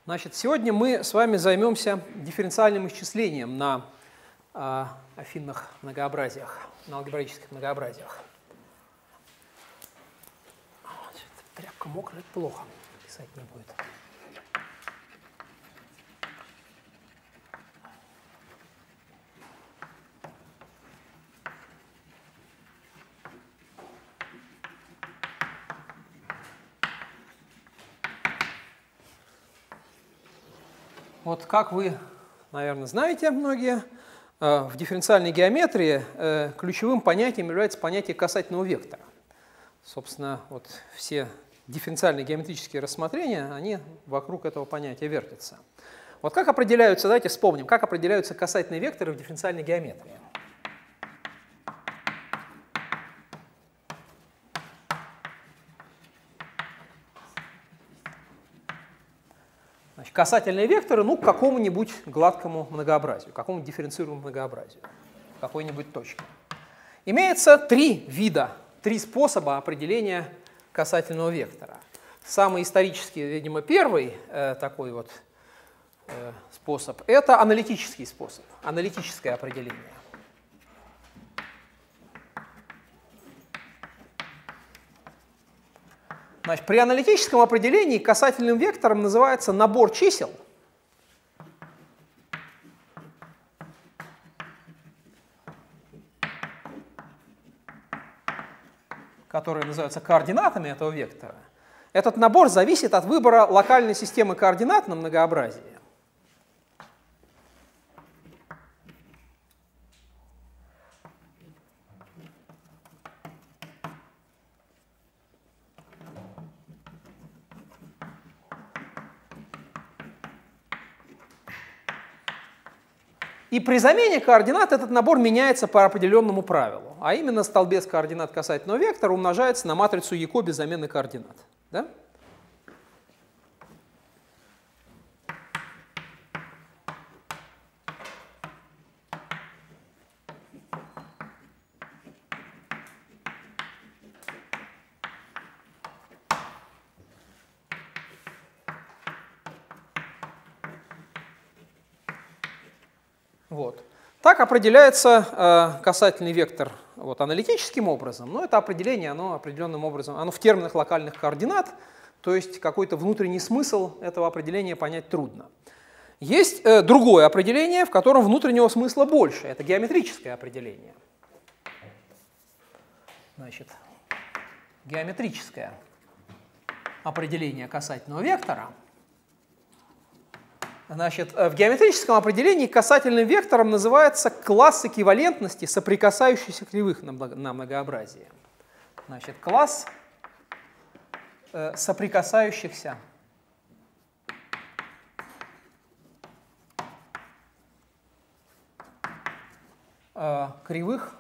Значит, сегодня мы с вами займемся дифференциальным исчислением на афинных многообразиях, на алгебраических многообразиях. Тряпка мокрая, это плохо, писать не будет. Вот как вы, наверное, знаете многие, в дифференциальной геометрии ключевым понятием является понятие касательного вектора. Собственно, вот все дифференциальные геометрические рассмотрения, они вокруг этого понятия вертятся. Вот как определяются, давайте вспомним, как определяются касательные векторы в дифференциальной геометрии. Значит, касательные векторы, ну, к какому-нибудь гладкому многообразию, к какому-нибудь дифференцируемому многообразию, какой-нибудь точке. Имеется три способа определения касательного вектора. Самый исторический, видимо, первый такой вот способ – это аналитический способ, аналитическое определение. Значит, при аналитическом определении касательным вектором называется набор чисел, которые называются координатами этого вектора. Этот набор зависит от выбора локальной системы координат на многообразии. И при замене координат этот набор меняется по определенному правилу, а именно столбец координат касательного вектора умножается на матрицу Яко без замены координат. Да? Вот. Так определяется касательный вектор вот, аналитическим образом, но это определение, оно определенным образом, оно в терминах локальных координат, то есть какой-то внутренний смысл этого определения понять трудно. Есть другое определение, в котором внутреннего смысла больше, это геометрическое определение. Значит, геометрическое определение касательного вектора. Значит, в геометрическом определении касательным вектором называется класс эквивалентности соприкасающихся кривых на многообразии. Значит, класс соприкасающихся кривых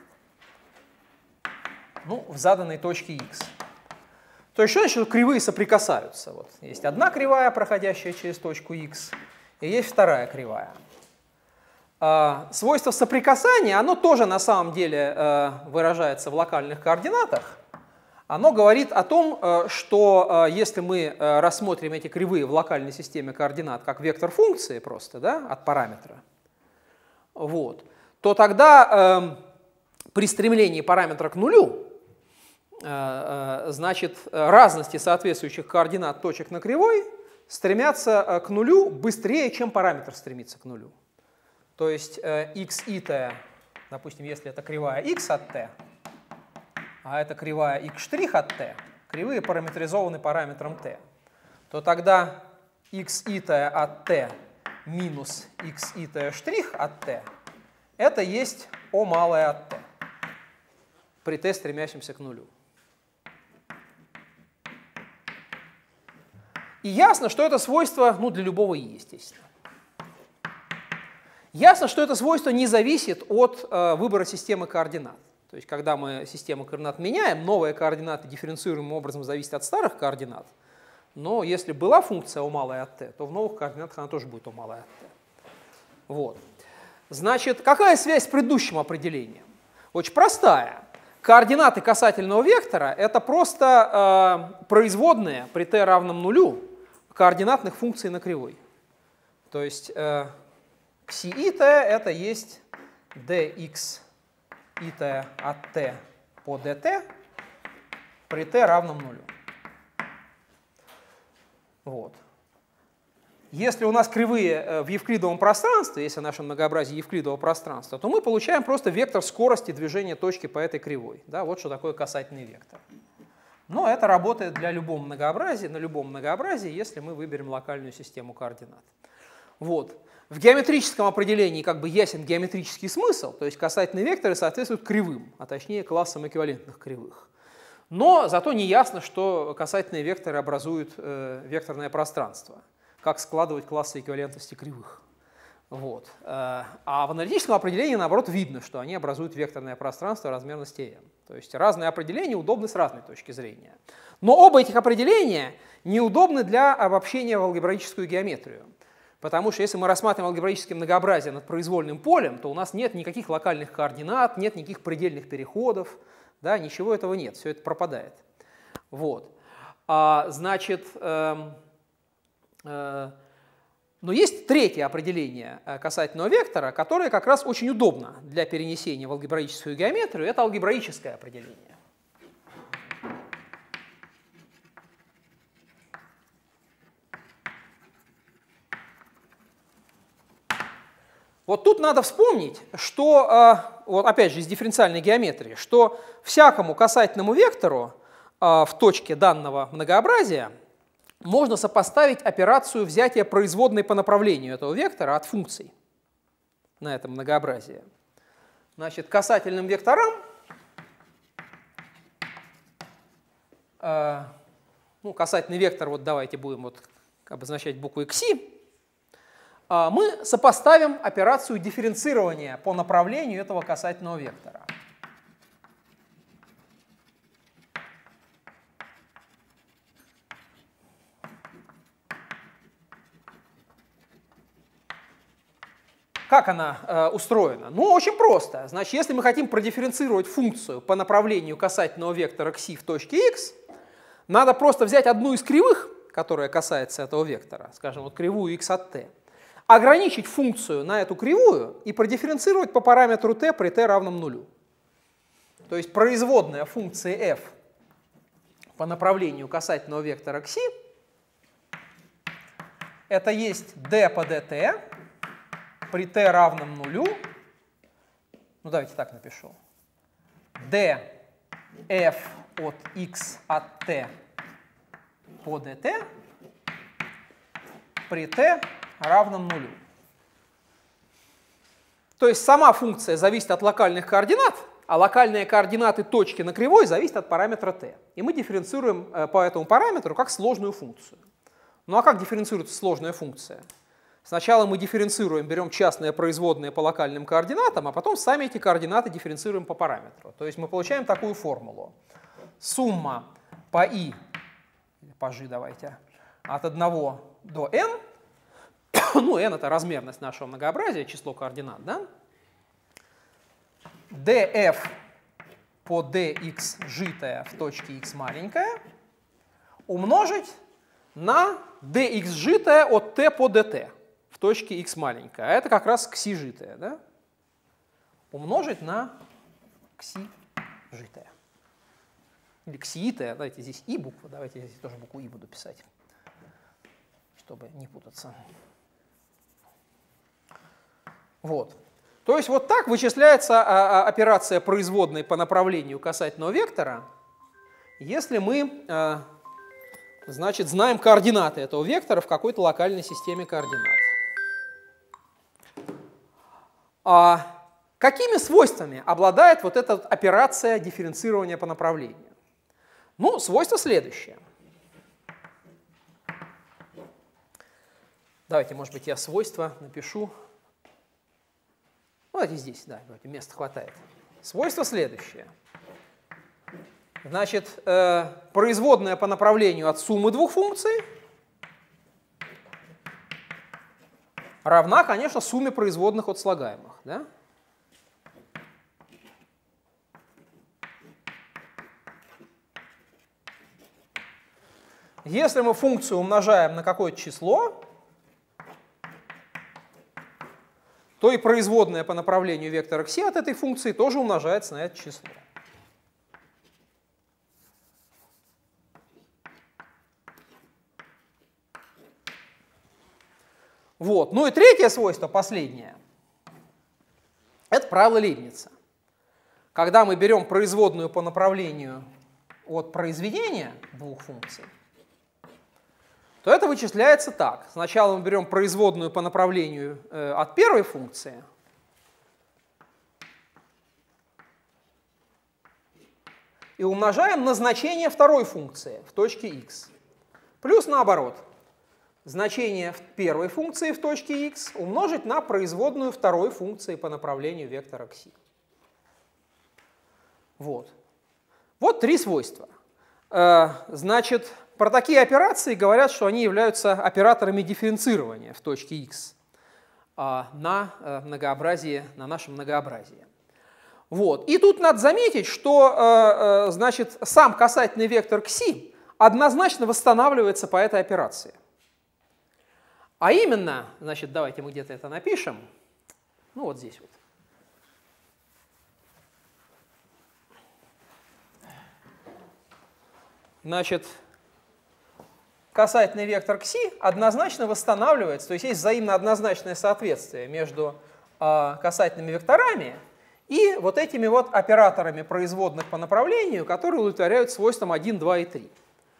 в заданной точке x. То есть, что значит, что кривые соприкасаются? Вот, есть одна кривая, проходящая через точку x, и есть вторая кривая. Свойство соприкасания, оно тоже на самом деле выражается в локальных координатах. Оно говорит о том, что если мы рассмотрим эти кривые в локальной системе координат как вектор функции просто, да, от параметра, вот, то тогда при стремлении параметра к нулю, значит, разности соответствующих координат точек на кривой стремятся к нулю быстрее, чем параметр стремится к нулю. То есть x и t, допустим, если это кривая x от t, а это кривая x' от t, кривые параметризованы параметром t, то тогда x и t от t минус x и t' от t это есть O малое от t при t, стремящемся к нулю. И ясно, что это свойство для любого и, естественно. Ясно, что это свойство не зависит от выбора системы координат. То есть, когда мы систему координат меняем, новые координаты дифференцируемым образом зависят от старых координат. Но если была функция O малая от t, то в новых координатах она тоже будет O малая от t. Вот. Значит, какая связь с предыдущим определением? Очень простая. Координаты касательного вектора – это просто производные при t равном нулю координатных функций на кривой. То есть xi и t это есть dx и t от t по dt при t равном нулю. Вот. Если у нас кривые в евклидовом пространстве, если наше многообразие евклидового пространства, то мы получаем просто вектор скорости движения точки по этой кривой. Да, вот что такое касательный вектор. Но это работает для любого многообразия, на любом многообразии, если мы выберем локальную систему координат. Вот. В геометрическом определении как бы ясен геометрический смысл, то есть касательные векторы соответствуют кривым, а точнее классам эквивалентных кривых. Но зато не ясно, что касательные векторы образуют векторное пространство, как складывать классы эквивалентности кривых. Вот. А в аналитическом определении, наоборот, видно, что они образуют векторное пространство размерности m. То есть разные определения удобны с разной точки зрения. Но оба этих определения неудобны для обобщения в алгебраическую геометрию. Потому что если мы рассматриваем алгебраическое многообразие над произвольным полем, то у нас нет никаких локальных координат, нет никаких предельных переходов, да, ничего этого нет, все это пропадает. Вот. Значит, но есть третье определение касательного вектора, которое как раз очень удобно для перенесения в алгебраическую геометрию. Это алгебраическое определение. Вот тут надо вспомнить, что, вот опять же из дифференциальной геометрии, что всякому касательному вектору в точке данного многообразия можно сопоставить операцию взятия производной по направлению этого вектора от функций на этом многообразии. Значит, касательным векторам, ну, касательный вектор, вот давайте будем вот обозначать буквой xi, мы сопоставим операцию дифференцирования по направлению этого касательного вектора. Как она устроена? Ну, очень просто. Значит, если мы хотим продифференцировать функцию по направлению касательного вектора xi в точке x, надо просто взять одну из кривых, которая касается этого вектора, скажем, вот кривую x от t, ограничить функцию на эту кривую и продифференцировать по параметру t при t равном нулю. То есть производная функции f по направлению касательного вектора xi это есть d по dt при t равном нулю, ну давайте так напишу, d f от x от t по dt при t равном нулю. То есть сама функция зависит от локальных координат, а локальные координаты точки на кривой зависят от параметра t. И мы дифференцируем по этому параметру как сложную функцию. Ну а как дифференцируется сложная функция? Сначала мы дифференцируем, берем частные производные по локальным координатам, а потом сами эти координаты дифференцируем по параметру. То есть мы получаем такую формулу. Сумма по i, или по g давайте, от 1 до n, ну, n это размерность нашего многообразия, число координат, да? df по dx житое в точке x маленькая умножить на dx житое от t по dt в точке x маленькая. А это как раз xi житое, да? Умножить на xi житое. Или xi-итое, давайте здесь и буква, давайте я здесь тоже букву и буду писать, чтобы не путаться. Вот. То есть вот так вычисляется операция производной по направлению касательного вектора, если мы, значит, знаем координаты этого вектора в какой-то локальной системе координат. Какими свойствами обладает вот эта операция дифференцирования по направлению? Ну, свойство следующее. Давайте, может быть, я свойства напишу. Ну, давайте здесь, да, давайте, места хватает. Свойство следующее. Значит, производная по направлению от суммы двух функций равна, конечно, сумме производных от слагаемых. Да? если мы функцию умножаем на какое-то число, то и производная по направлению вектора кси от этой функции тоже умножается на это число. Вот. Ну и третье свойство, последнее, это правило Лейбница. Когда мы берем производную по направлению от произведения двух функций, то это вычисляется так. Сначала мы берем производную по направлению от первой функции, и умножаем на значение второй функции в точке x. Плюс наоборот. Значение первой функции в точке x умножить на производную второй функции по направлению вектора кси. Вот. Вот три свойства. Значит, про такие операции говорят, что они являются операторами дифференцирования в точке x на нашем многообразии. Вот. И тут надо заметить, что значит, сам касательный вектор кси однозначно восстанавливается по этой операции. А именно, значит, давайте мы где-то это напишем, ну вот здесь вот. Значит, касательный вектор кси однозначно восстанавливается, то есть есть взаимно однозначное соответствие между касательными векторами и вот этими вот операторами производных по направлению, которые удовлетворяют свойствам 1, 2 и 3.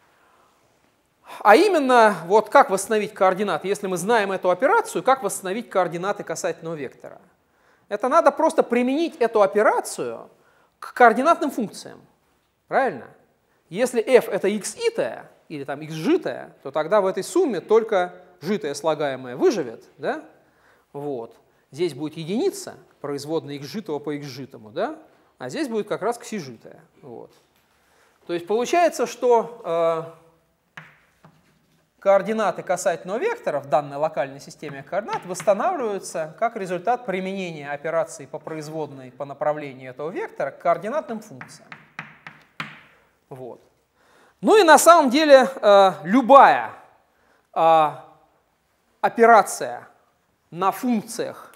А именно, вот как восстановить координаты, если мы знаем эту операцию, как восстановить координаты касательного вектора. Это надо просто применить эту операцию к координатным функциям. Правильно? Если f это xi-тая или там xj-тая, то тогда в этой сумме только житое слагаемое выживет. Да? Вот. Здесь будет единица, производная xj-того по xj-тому, да? А здесь будет как раз кси-житая. Вот. То есть получается, что координаты касательного вектора в данной локальной системе координат восстанавливаются как результат применения операции по производной по направлению этого вектора к координатным функциям. Вот. Ну и на самом деле любая операция на функциях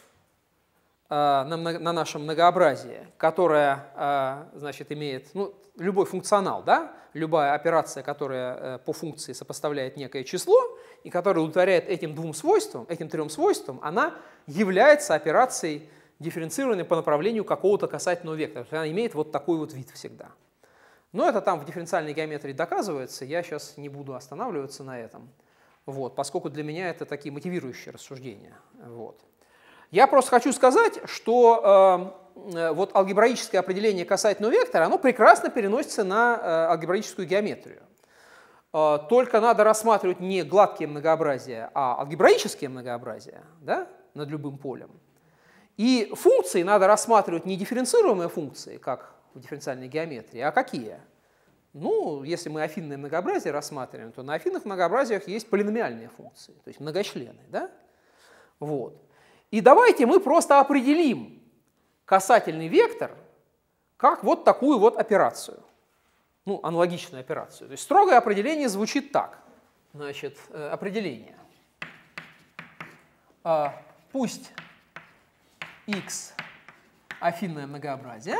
на нашем многообразии, которая значит, имеет любой функционал, да? Любая операция, которая по функции сопоставляет некое число и которая удовлетворяет этим двум свойствам, этим трем свойствам, она является операцией дифференцированной по направлению какого-то касательного вектора. Она имеет вот такой вот вид всегда. Но это там в дифференциальной геометрии доказывается, я сейчас не буду останавливаться на этом, вот, поскольку для меня это такие мотивирующие рассуждения. Вот. Я просто хочу сказать, что вот алгебраическое определение касательного вектора, оно прекрасно переносится на алгебраическую геометрию. Только надо рассматривать не гладкие многообразия, а алгебраические многообразия, да, над любым полем. И функции надо рассматривать не дифференцируемые функции, как в дифференциальной геометрии, а какие? Ну, если мы афинное многообразие рассматриваем, то на афинных многообразиях есть полиномиальные функции, то есть многочлены, да? Вот. И давайте мы просто определим касательный вектор как вот такую вот операцию, ну, аналогичную операцию. То есть строгое определение звучит так. Значит, определение. Пусть x афинное многообразие,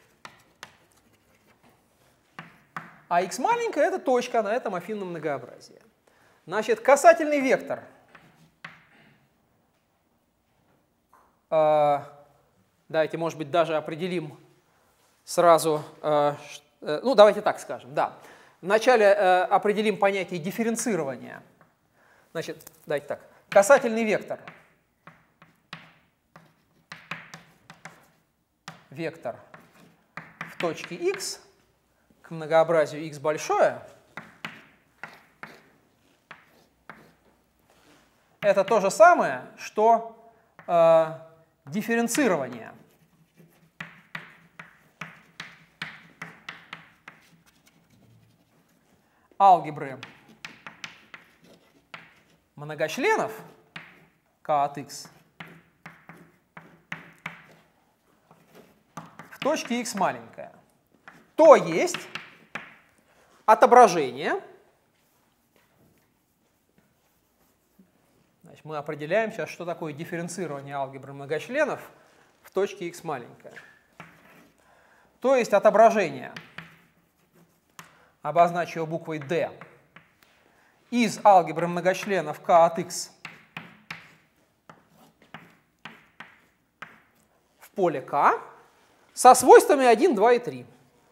а x маленькая — это точка на этом афинном многообразии. Значит, касательный вектор. Давайте, может быть, даже определим сразу, ну, давайте так скажем, да. Вначале определим понятие дифференцирования. Значит, давайте так. Касательный вектор. Вектор в точке x к многообразию x большое. Это то же самое, что дифференцирование. Алгебры многочленов k от x в точке x маленькая, то есть отображение Значит, мы определяем сейчас, что такое дифференцирование алгебры многочленов в точке x маленькая. То есть отображение, обозначу его буквой D, из алгебры многочленов k от x в поле k со свойствами 1, 2 и 3.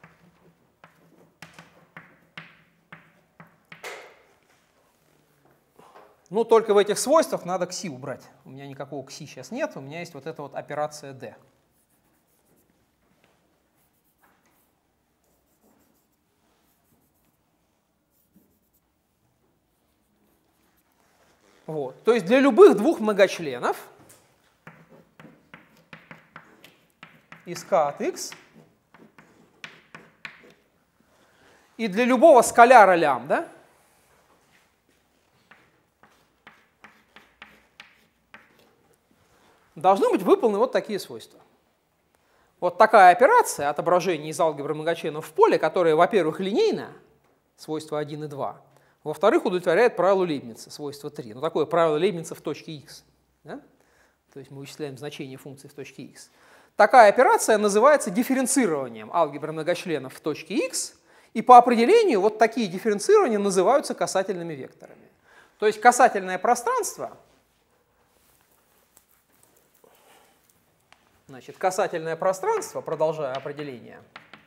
Ну, только в этих свойствах надо кси убрать. У меня никакого кси сейчас нет, у меня есть вот эта вот операция D. Вот. То есть для любых двух многочленов из k от x и для любого скаляра лямбда должны быть выполнены вот такие свойства. Вот такая операция отображения из алгебры многочленов в поле, которая, во-первых, линейна, свойства 1 и 2, во-вторых, удовлетворяет правилу Лейбница, свойство 3. Ну, такое правило Лейбница в точке x. Да? То есть мы вычисляем значение функции в точке x. Такая операция называется дифференцированием алгебры многочленов в точке x, и по определению вот такие дифференцирования называются касательными векторами. То есть касательное пространство, значит, касательное пространство, продолжая определение,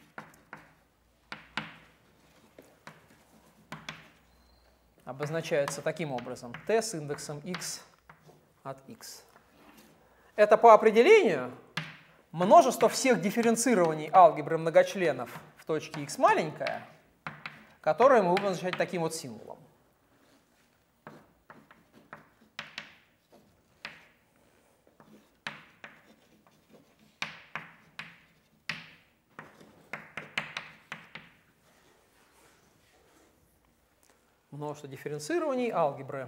обозначается таким образом: t с индексом x от x. Это по определению множество всех дифференцирований алгебры многочленов в точке x маленькая, которые мы будем обозначать таким вот символом. Множество дифференцирований алгебры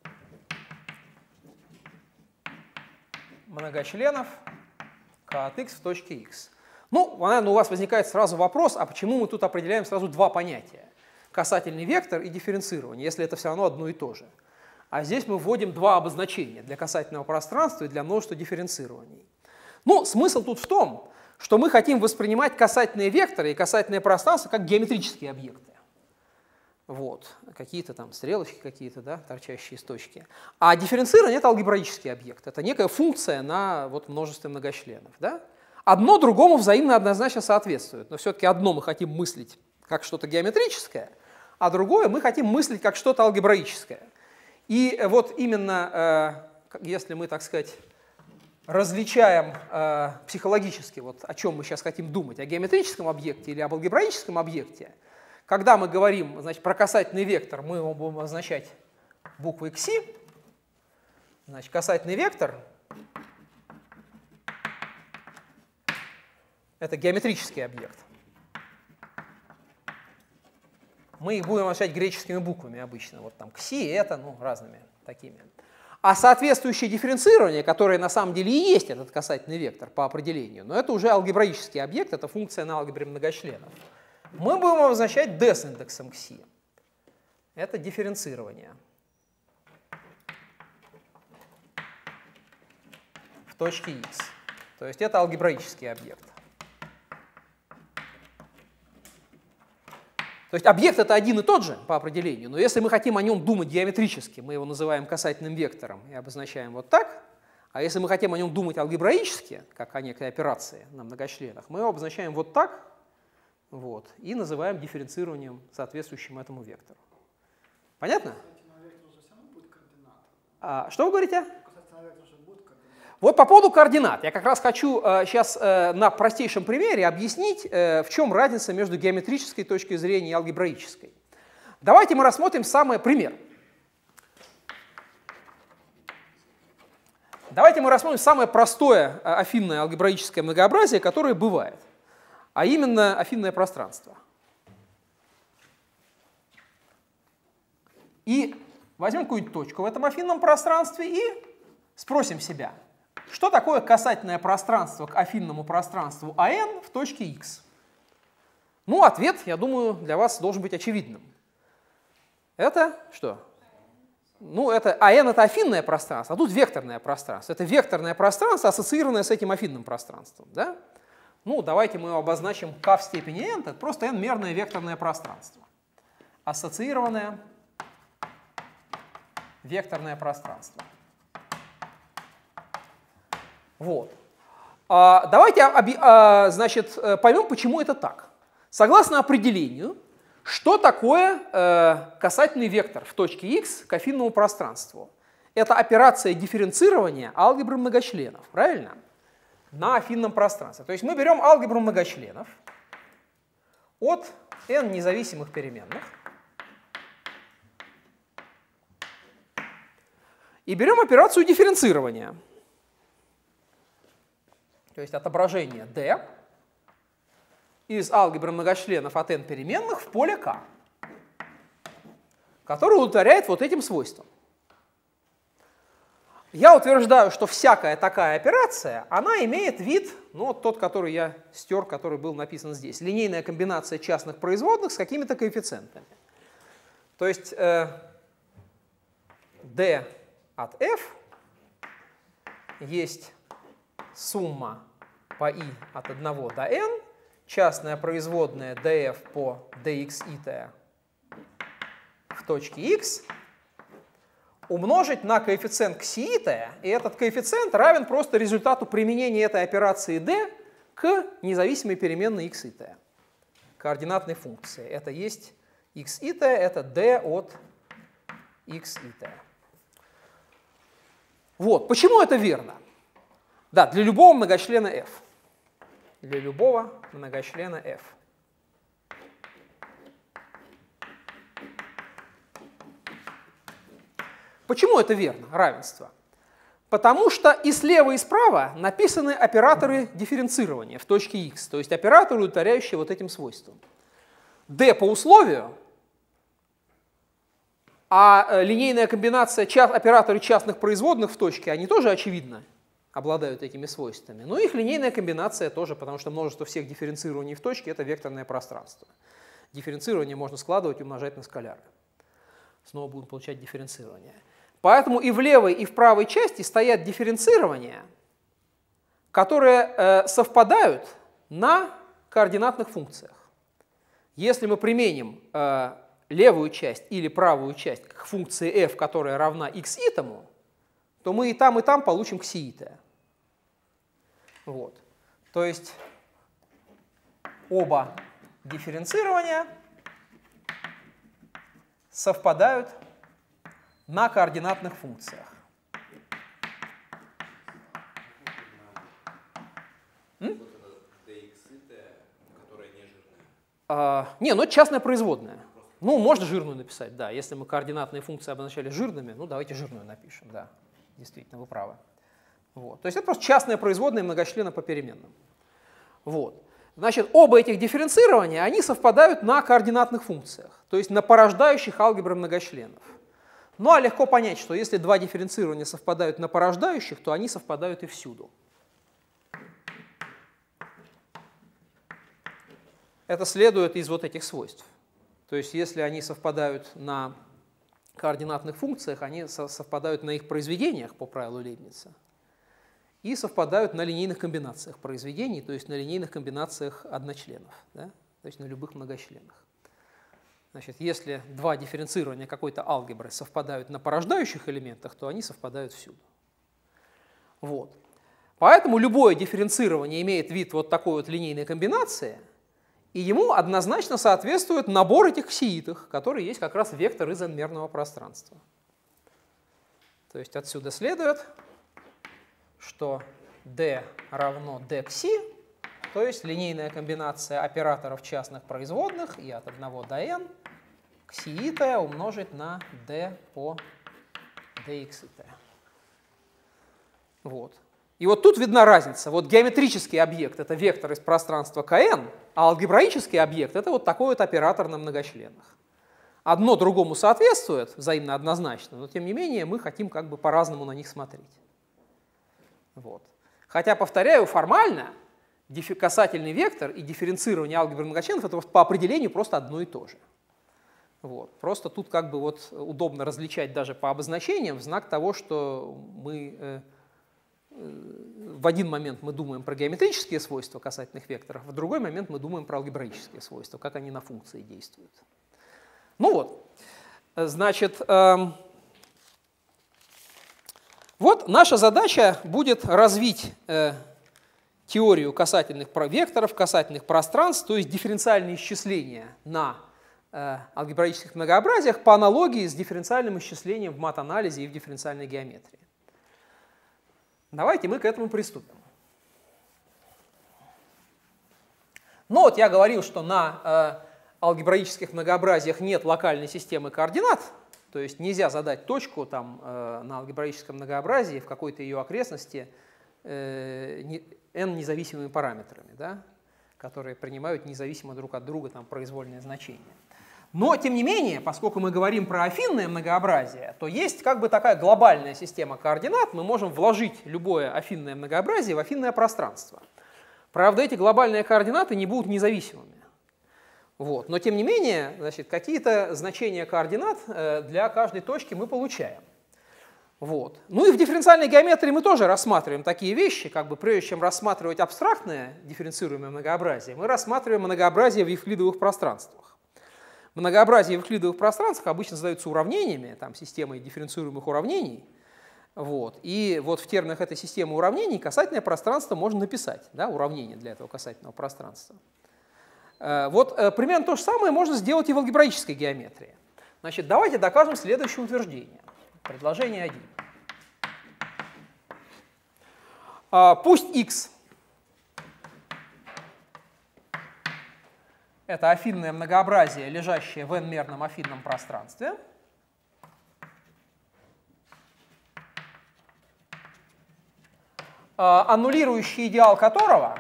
многочленов k от x в точке x. Ну, наверное, у вас возникает сразу вопрос, а почему мы тут определяем сразу два понятия? Касательный вектор и дифференцирование, если это все равно одно и то же. А здесь мы вводим два обозначения для касательного пространства и для множества дифференцирований. Ну, смысл тут в том, что мы хотим воспринимать касательные векторы и касательное пространство как геометрические объекты. Вот, какие-то там стрелочки какие-то, да, торчащие из точки. А дифференцирование — это алгебраический объект, это некая функция на вот множестве многочленов. Да? Одно другому взаимно однозначно соответствует, но все-таки одно мы хотим мыслить как что-то геометрическое, а другое мы хотим мыслить как что-то алгебраическое. И вот именно, если мы, так сказать, различаем психологически, вот о чем мы сейчас хотим думать, о геометрическом объекте или об алгебраическом объекте, когда мы говорим, значит, про касательный вектор, мы его будем обозначать буквой кси. Значит, касательный вектор — это геометрический объект. Мы их будем обозначать греческими буквами обычно. Вот там кси, это, ну, разными такими. А соответствующее дифференцирование, которое на самом деле и есть этот касательный вектор по определению, но это уже алгебраический объект, это функция на алгебре многочленов. Мы будем обозначать d с индексом кси. Это дифференцирование в точке x. То есть это алгебраический объект. То есть объект — это один и тот же по определению, но если мы хотим о нем думать геометрически, мы его называем касательным вектором и обозначаем вот так, а если мы хотим о нем думать алгебраически, как о некой операции на многочленах, мы его обозначаем вот так, вот, и называем дифференцированием, соответствующим этому вектору. Понятно? Что вы говорите? Вот по поводу координат. Я как раз хочу сейчас на простейшем примере объяснить, в чем разница между геометрической точкой зрения и алгебраической. Давайте мы рассмотрим пример. Давайте мы рассмотрим самое простое афинное алгебраическое многообразие, которое бывает. А именно афинное пространство. И возьмем какую-нибудь точку в этом афинном пространстве и спросим себя, что такое касательное пространство к афинному пространству АН в точке x? Ну, ответ, я думаю, для вас должен быть очевидным. Это что? ну, это n это афинное пространство, а тут векторное пространство. Это векторное пространство, ассоциированное с этим афинным пространством. Да? Ну, давайте мы его обозначим k в степени n, это просто n-мерное векторное пространство. Ассоциированное векторное пространство. Вот. Давайте, значит, поймем, почему это так. Согласно определению, что такое касательный вектор в точке x к афинному пространству? Это операция дифференцирования алгебры многочленов, правильно? На афинном пространстве. То есть мы берем алгебру многочленов от n независимых переменных и берем операцию дифференцирования. То есть отображение D из алгебры многочленов от n переменных в поле K, которое удовлетворяет вот этим свойствам. Я утверждаю, что всякая такая операция, она имеет вид, ну, вот тот, который я стер, который был написан здесь, линейная комбинация частных производных с какими-то коэффициентами. То есть D от F есть сумма по I от 1 до n, частная производная df по dxit в точке x, умножить на коэффициент ксиит, и этот коэффициент равен просто результату применения этой операции d к независимой переменной xit, координатной функции. Это есть xit, это d от xit. Вот, почему это верно? Да, для любого многочлена f. Для любого многочлена f. Почему это верно, равенство? Потому что и слева, и справа написаны операторы дифференцирования в точке x, то есть операторы, удовлетворяющие вот этим свойствам. D по условию, а линейная комбинация операторы частных производных в точке, они тоже, очевидно, обладают этими свойствами. Но их линейная комбинация тоже, потому что множество всех дифференцирований в точке — это векторное пространство. Дифференцирование можно складывать и умножать на скаляры. Снова будем получать дифференцирование. Поэтому и в левой, и в правой части стоят дифференцирования, которые совпадают на координатных функциях. Если мы применим левую часть или правую часть к функции f, которая равна x-итому, то мы и там получим ксиит. Вот. То есть оба дифференцирования совпадают на координатных функциях. Не, ну это частная производная. Ну, можно жирную написать, да. Если мы координатные функции обозначали жирными, ну давайте жирную напишем, да. Действительно, вы правы. Вот. То есть это просто частная производная многочлена по переменным. Вот. Значит, оба этих дифференцирования, они совпадают на координатных функциях, то есть на порождающих алгебры многочленов. Ну а легко понять, что если два дифференцирования совпадают на порождающих, то они совпадают и всюду. Это следует из вот этих свойств. То есть если они совпадают на координатных функциях, они совпадают на их произведениях по правилу Лейбница и совпадают на линейных комбинациях произведений, то есть на линейных комбинациях одночленов, да? То есть на любых многочленах. Значит, если два дифференцирования какой-то алгебры совпадают на порождающих элементах, то они совпадают всюду. Вот. Поэтому любое дифференцирование имеет вид вот такой вот линейной комбинации, и ему однозначно соответствует набор этих ксиитов, который есть как раз вектор из n-мерного пространства. То есть отсюда следует, что d равно d кси, то есть линейная комбинация операторов частных производных и от 1 до n ксиит умножить на d по dxit. Вот. И вот тут видна разница. Вот геометрический объект — это вектор из пространства Kn, а алгебраический объект — это вот такой вот оператор на многочленах. Одно другому соответствует, взаимно однозначно, но тем не менее мы хотим как бы по-разному на них смотреть. Вот. Хотя, повторяю, формально касательный вектор и дифференцирование алгебры многочленов — это по определению просто одно и то же. Вот. Просто тут как бы вот удобно различать даже по обозначениям в знак того, что мы в один момент мы думаем про геометрические свойства касательных векторов, в другой момент мы думаем про алгебраические свойства, как они на функции действуют. Ну вот, значит, вот наша задача будет развить теорию касательных векторов, касательных пространств, то есть дифференциальные исчисления на алгебраических многообразиях по аналогии с дифференциальным исчислением в мат-анализе и в дифференциальной геометрии. Давайте мы к этому приступим. Ну вот я говорил, что на алгебраических многообразиях нет локальной системы координат, то есть нельзя задать точку там, на алгебраическом многообразии в какой-то ее окрестности n независимыми параметрами, да, которые принимают независимо друг от друга там, произвольное значение. Но, тем не менее, поскольку мы говорим про афинное многообразие, то есть как бы такая глобальная система координат, мы можем вложить любое афинное многообразие в афинное пространство. Правда, эти глобальные координаты не будут независимыми. Вот. Но, тем не менее, значит, какие-то значения координат для каждой точки мы получаем. Вот. Ну и в дифференциальной геометрии мы тоже рассматриваем такие вещи, как бы прежде чем рассматривать абстрактное дифференцируемое многообразие, мы рассматриваем многообразие в евклидовых пространствах. Многообразие в евклидовых пространствах обычно задаются уравнениями, там, системой дифференцируемых уравнений. Вот. И вот в терминах этой системы уравнений касательное пространство можно написать, да, уравнение для этого касательного пространства. Вот примерно то же самое можно сделать и в алгебраической геометрии. Значит, давайте докажем следующее утверждение. Предложение 1. Пусть x — это афинное многообразие, лежащее в n-мерном афинном пространстве. Аннулирующий идеал которого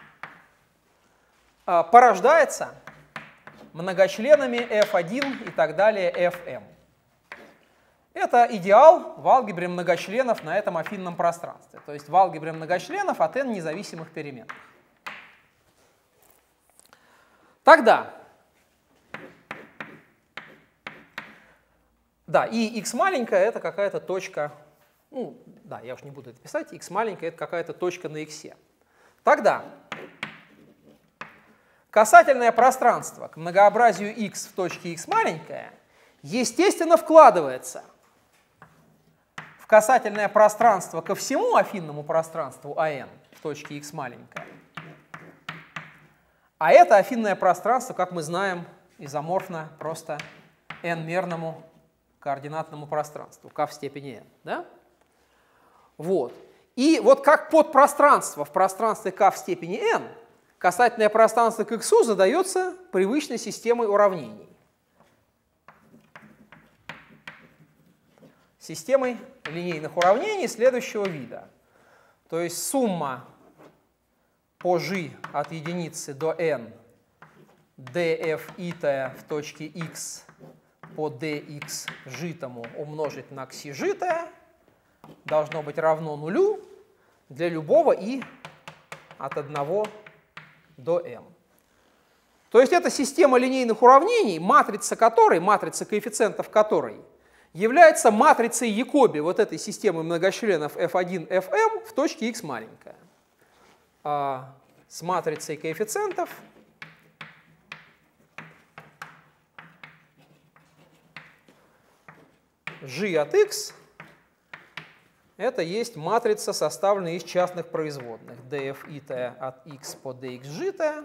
порождается многочленами f1 и так далее fm. Это идеал в алгебре многочленов на этом афинном пространстве, то есть в алгебре многочленов от n независимых переменных. Тогда, да, и x маленькая — это какая-то точка, ну, да, я уж не буду это писать, x маленькая — это какая-то точка на x. Тогда касательное пространство к многообразию x в точке x маленькая естественно вкладывается в касательное пространство ко всему афинному пространству AN в точке x маленькая. А это афинное пространство, как мы знаем, изоморфно просто n-мерному координатному пространству, k в степени n. Да? Вот. И вот как подпространство в пространстве k в степени n, касательное пространство к x задается привычной системой уравнений. Системой линейных уравнений следующего вида. То есть сумма по g от единицы до n df итая в точке x по dx житому умножить на xi житое должно быть равно нулю для любого i от 1 до m. То есть это система линейных уравнений, матрица коэффициентов которой является матрицей Якоби вот этой системы многочленов f1, fm в точке x маленькая. С матрицей коэффициентов g от x это есть матрица, составленная из частных производных df итая от x по dx житое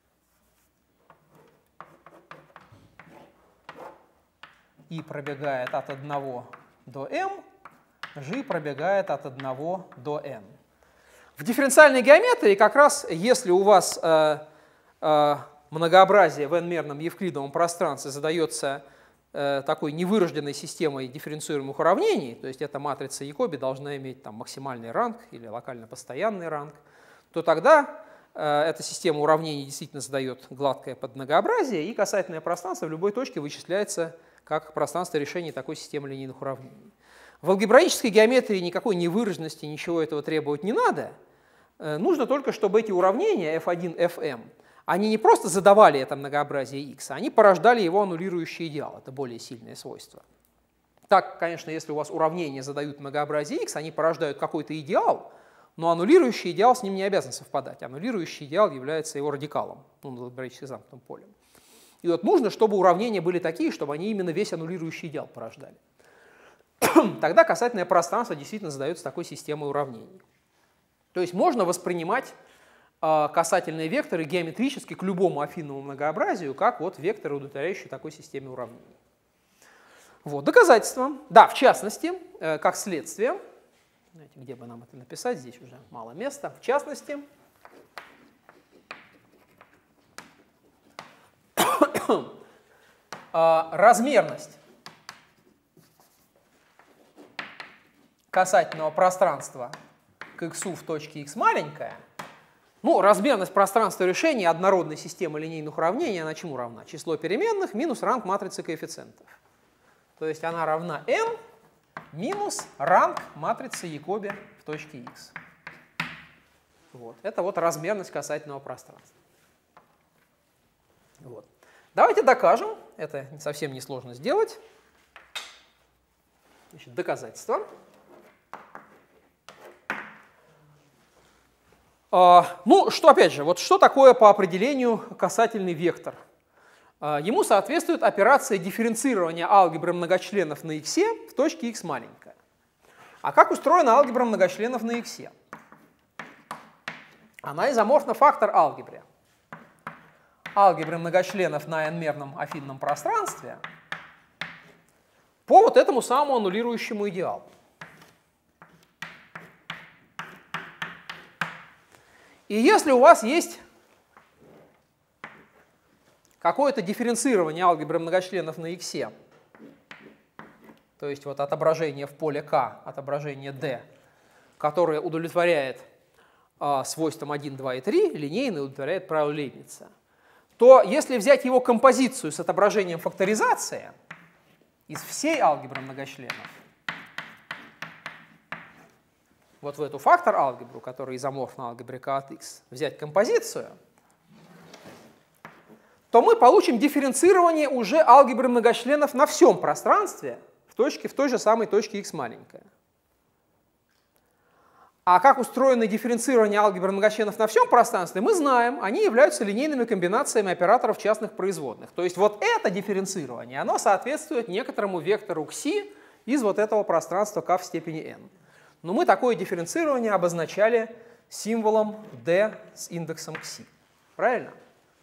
и пробегает от 1 до m, g пробегает от 1 до n. В дифференциальной геометрии как раз, если у вас многообразие в n-мерном евклидовом пространстве задается такой невырожденной системой дифференцируемых уравнений, то есть эта матрица Якоби должна иметь там максимальный ранг или локально постоянный ранг, то тогда эта система уравнений действительно задает гладкое подмногообразие, и касательное пространство в любой точке вычисляется как пространство решения такой системы линейных уравнений. В алгебраической геометрии никакой невыраженности, ничего этого требовать не надо. Нужно только, чтобы эти уравнения f1, fm, они не просто задавали это многообразие x, они порождали его аннулирующий идеал. Это более сильное свойство. Так, конечно, если у вас уравнения задают многообразие x, они порождают какой-то идеал, но аннулирующий идеал с ним не обязан совпадать. Аннулирующий идеал является его радикалом, над логарифмически замкнутым полем. И вот нужно, чтобы уравнения были такие, чтобы они именно весь аннулирующий идеал порождали. Тогда касательное пространство действительно задается такой системой уравнений. То есть можно воспринимать касательные векторы геометрически к любому афинному многообразию, как вот векторы, удовлетворяющие такой системе уравнений. Вот, доказательства. Да, в частности, как следствие, знаете, где бы нам это написать, здесь уже мало места, в частности, размерность касательного пространства к x в точке x маленькая. Ну, размерность пространства решения однородной системы линейных уравнений, она чему равна? Число переменных минус ранг матрицы коэффициентов. То есть она равна m минус ранг матрицы Якоби в точке x. Вот. Это вот размерность касательного пространства. Вот. Давайте докажем. Это совсем несложно сделать. Значит, доказательство. Ну, что опять же, вот что такое по определению касательный вектор? Ему соответствует операция дифференцирования алгебры многочленов на x в точке x маленькая. А как устроена алгебра многочленов на x? Она изоморфна фактор алгебре. Алгебры многочленов на n-мерном афинном пространстве по вот этому самому аннулирующему идеалу. И если у вас есть какое-то дифференцирование алгебры многочленов на x, то есть вот отображение в поле k, отображение d, которое удовлетворяет свойствам 1, 2 и 3, линейно удовлетворяет правилу Лейбница, то если взять его композицию с отображением факторизации из всей алгебры многочленов, вот в эту фактор алгебру, которая изоморфна алгебре k от x, взять композицию, то мы получим дифференцирование уже алгебры многочленов на всем пространстве в той же самой точке x маленькая. А как устроено дифференцирование алгебры многочленов на всем пространстве, мы знаем, они являются линейными комбинациями операторов частных производных. То есть вот это дифференцирование, оно соответствует некоторому вектору кси из вот этого пространства k в степени n. Но мы такое дифференцирование обозначали символом d с индексом кси. Правильно?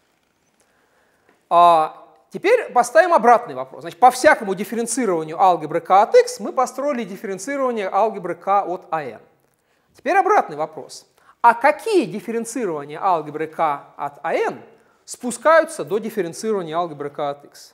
Теперь поставим обратный вопрос. Значит, по всякому дифференцированию алгебры k от x мы построили дифференцирование алгебры k от an. Теперь обратный вопрос. А какие дифференцирования алгебры k от an спускаются до дифференцирования алгебры k от x?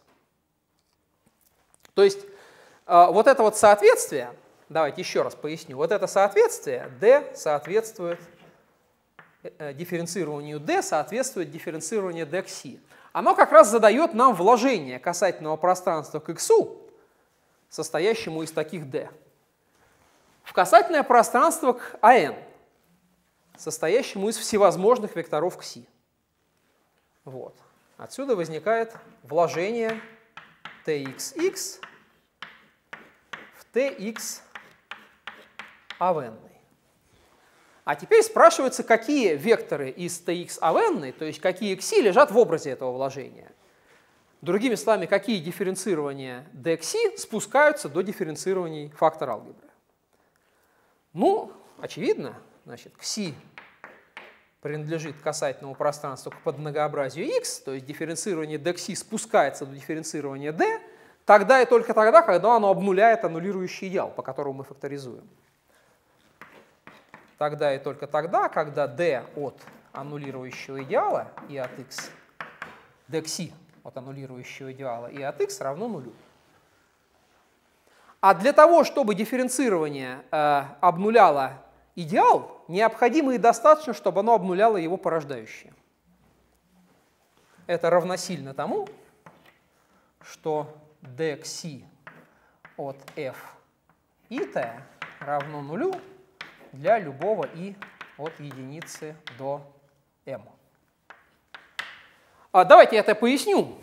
То есть вот это вот соответствие, давайте еще раз поясню, вот это соответствие d соответствует дифференцированию d, соответствует дифференцированию d к си. Оно как раз задает нам вложение касательного пространства к x, состоящему из таких d, в касательное пространство к an, состоящему из всевозможных векторов кси. Вот. Отсюда возникает вложение txx в tx авенный. А теперь спрашивается, какие векторы из tx авенной, то есть какие кси, лежат в образе этого вложения. Другими словами, какие дифференцирования d кси спускаются до дифференцирований фактор алгебры. Ну, очевидно, значит, кси принадлежит касательному пространству к подмногообразию x, то есть дифференцирование d кси спускается до дифференцирования d, тогда и только тогда, когда оно обнуляет аннулирующий идеал, по которому мы факторизуем. Тогда и только тогда, когда d от аннулирующего идеала и от x, d кси от аннулирующего идеала и от x равно нулю. А для того, чтобы дифференцирование обнуляло идеал, необходимо и достаточно, чтобы оно обнуляло его порождающее. Это равносильно тому, что d кси от f ит равно нулю для любого и от единицы до m. Давайте я это поясню.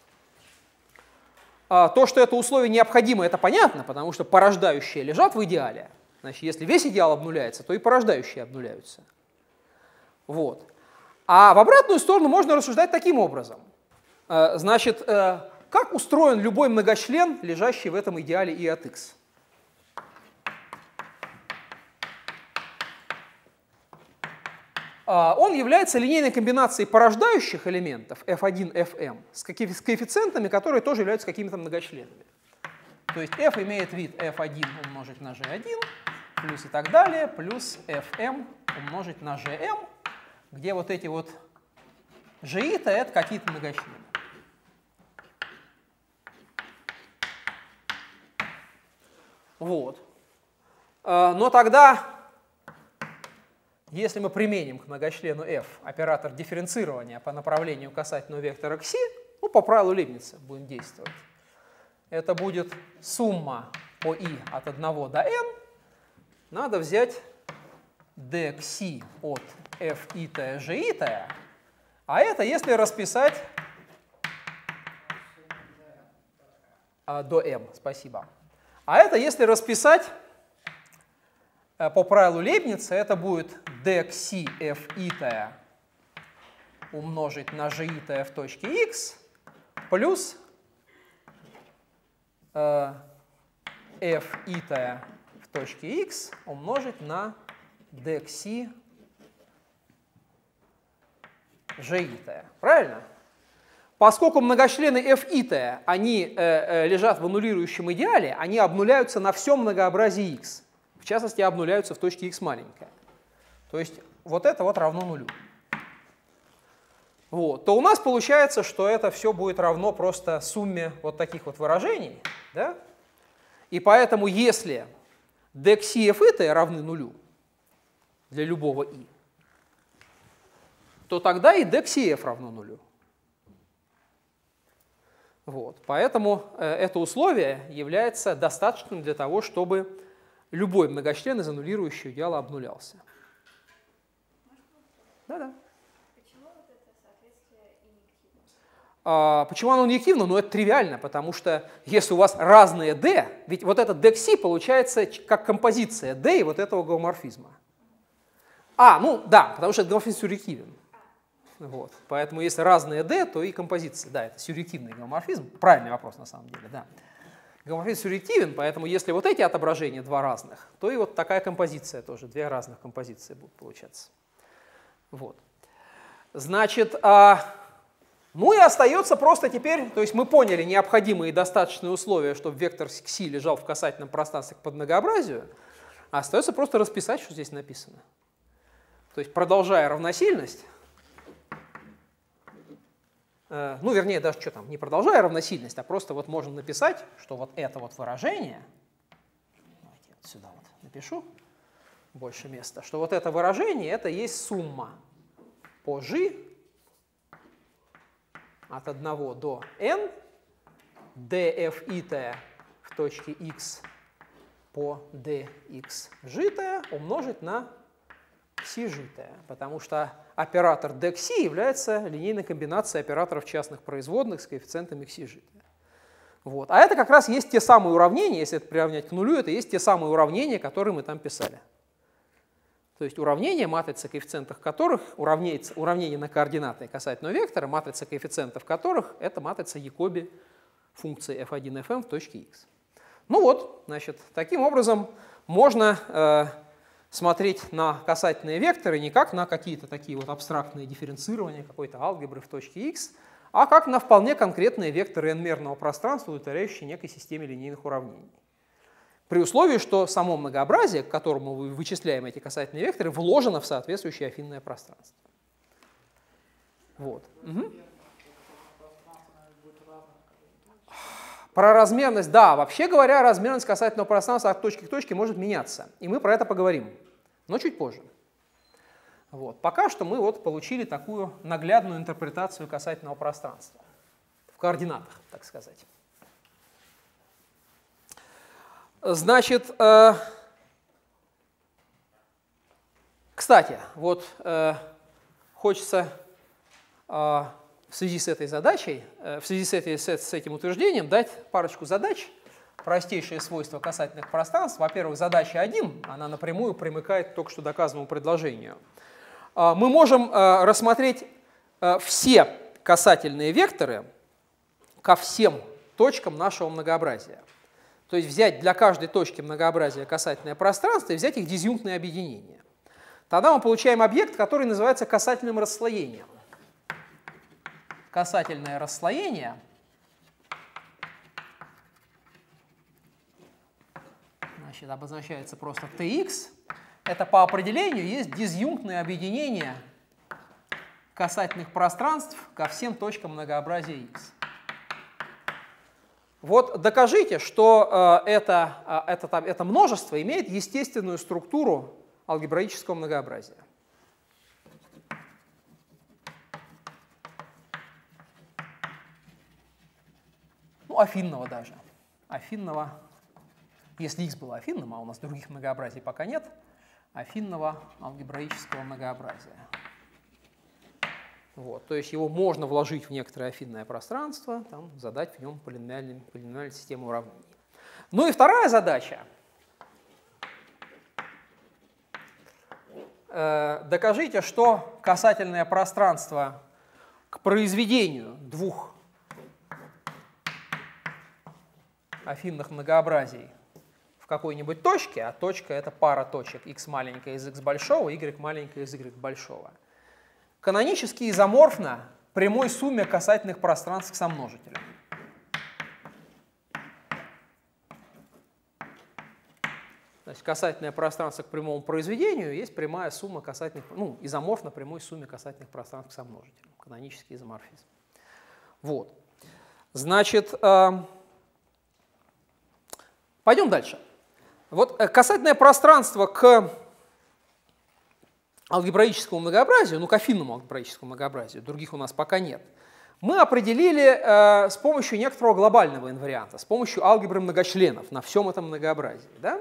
То, что это условие необходимо, это понятно, потому что порождающие лежат в идеале. Значит, если весь идеал обнуляется, то и порождающие обнуляются. Вот. А в обратную сторону можно рассуждать таким образом. Значит, как устроен любой многочлен, лежащий в этом идеале I от x? Он является линейной комбинацией порождающих элементов f1, fm с коэффициентами, которые тоже являются какими-то многочленами. То есть f имеет вид f1 умножить на g1, плюс и так далее, плюс fm умножить на gm, где вот эти вот gi-то это какие-то многочлены. Вот. Но тогда, если мы применим к многочлену f оператор дифференцирования по направлению касательного вектора xi, ну, по правилу Лейбница будем действовать, это будет сумма по i от 1 до n, надо взять dxi от f(i) gi), а это если расписать до m, спасибо. А это если расписать по правилу Лейбница, это будет dxi f(i) умножить на gi в точке x плюс f(i) в точке x умножить на dxi gi. Правильно? Поскольку многочлены f(i) они лежат в аннулирующем идеале, они обнуляются на всем многообразии x. В частности, обнуляются в точке x маленькая. То есть вот это вот равно нулю. Вот. То у нас получается, что это все будет равно просто сумме вот таких вот выражений. Да? И поэтому если dxi f(i) равны нулю для любого i, то тогда и dxi f равно нулю. Вот. Поэтому это условие является достаточным для того, чтобы любой многочлен из аннулирующего идеала обнулялся. Да-да. Почему вот это соответствие инъективно? Почему оно инъективно? Ну, это тривиально, потому что если у вас разные d, ведь вот этот dxi получается как композиция d и вот этого гомоморфизма. Ну да, потому что этот гомоморфизм сюрреактивен. Вот. Поэтому если разные d, то и композиция. Да, это сюрреактивный гомоморфизм. Правильный вопрос на самом деле, да. Гомоморфизм сюрреактивен, поэтому если вот эти отображения два разных, то и вот такая композиция тоже, две разных композиции будут получаться. Вот. Значит, ну и остается просто теперь, то есть мы поняли необходимые и достаточные условия, чтобы вектор xi лежал в касательном пространстве по многообразию, а остается просто расписать, что здесь написано. То есть продолжая равносильность, ну, вернее, даже что там, не продолжая равносильность, а просто вот можно написать, что вот это вот выражение, давайте я вот сюда вот напишу, больше места, что вот это выражение, это есть сумма по g от 1 до n df(i) в точке x по dxg умножить на xg, потому что оператор dxi является линейной комбинацией операторов частных производных с коэффициентами xg. Вот. А это как раз есть те самые уравнения, если это приравнять к нулю, это есть те самые уравнения, которые мы там писали. То есть уравнение, матрица коэффициентов которых, уравнение на координаты касательного вектора, матрица коэффициентов которых — это матрица Якоби функции f1, fm в точке x. Ну вот, значит, таким образом можно смотреть на касательные векторы не как на какие-то такие вот абстрактные дифференцирования какой-то алгебры в точке x, а как на вполне конкретные векторы n-мерного пространства, удовлетворяющие некой системе линейных уравнений. При условии, что само многообразие, к которому мы вычисляем эти касательные векторы, вложено в соответствующее афинное пространство. Вот. Угу. Про размерность, да, вообще говоря, размерность касательного пространства от точки к точке может меняться. И мы про это поговорим, но чуть позже. Вот. Пока что мы вот получили такую наглядную интерпретацию касательного пространства. В координатах, так сказать. Значит, кстати, вот хочется в связи с этой задачей, в связи с этим утверждением дать парочку задач. Простейшие свойства касательных пространств. Во-первых, задача 1, она напрямую примыкает к только что доказанному предложению. Мы можем рассмотреть все касательные векторы ко всем точкам нашего многообразия. То есть взять для каждой точки многообразия касательное пространство и взять их дизъюнктное объединение. Тогда мы получаем объект, который называется касательным расслоением. Касательное расслоение обозначается просто Tx. Это по определению есть дизъюнктное объединение касательных пространств ко всем точкам многообразия x. Вот докажите, что это множество имеет естественную структуру алгебраического многообразия. Ну, афинного даже. Афинного, если x было афинным, а у нас других многообразий пока нет, афинного алгебраического многообразия. Вот, то есть его можно вложить в некоторое афинное пространство, там, задать в нем полиномиальную систему уравнений. Ну и вторая задача. Докажите, что касательное пространство к произведению двух афинных многообразий в какой-нибудь точке, а точка — это пара точек x маленькая из x большого, y маленькая из y большого, канонически изоморфно прямой сумме касательных пространств к сомножителям. То есть касательное пространство к прямому произведению есть прямая сумма касательных, ну, изоморфно прямой сумме касательных пространств к сомножителям. Канонический изоморфизм. Вот. Значит, пойдем дальше. Вот касательное пространство к алгебраическому многообразию, ну, к афинному алгебраическому многообразию, других у нас пока нет, мы определили с помощью некоторого глобального инварианта, с помощью алгебры многочленов на всем этом многообразии. Да?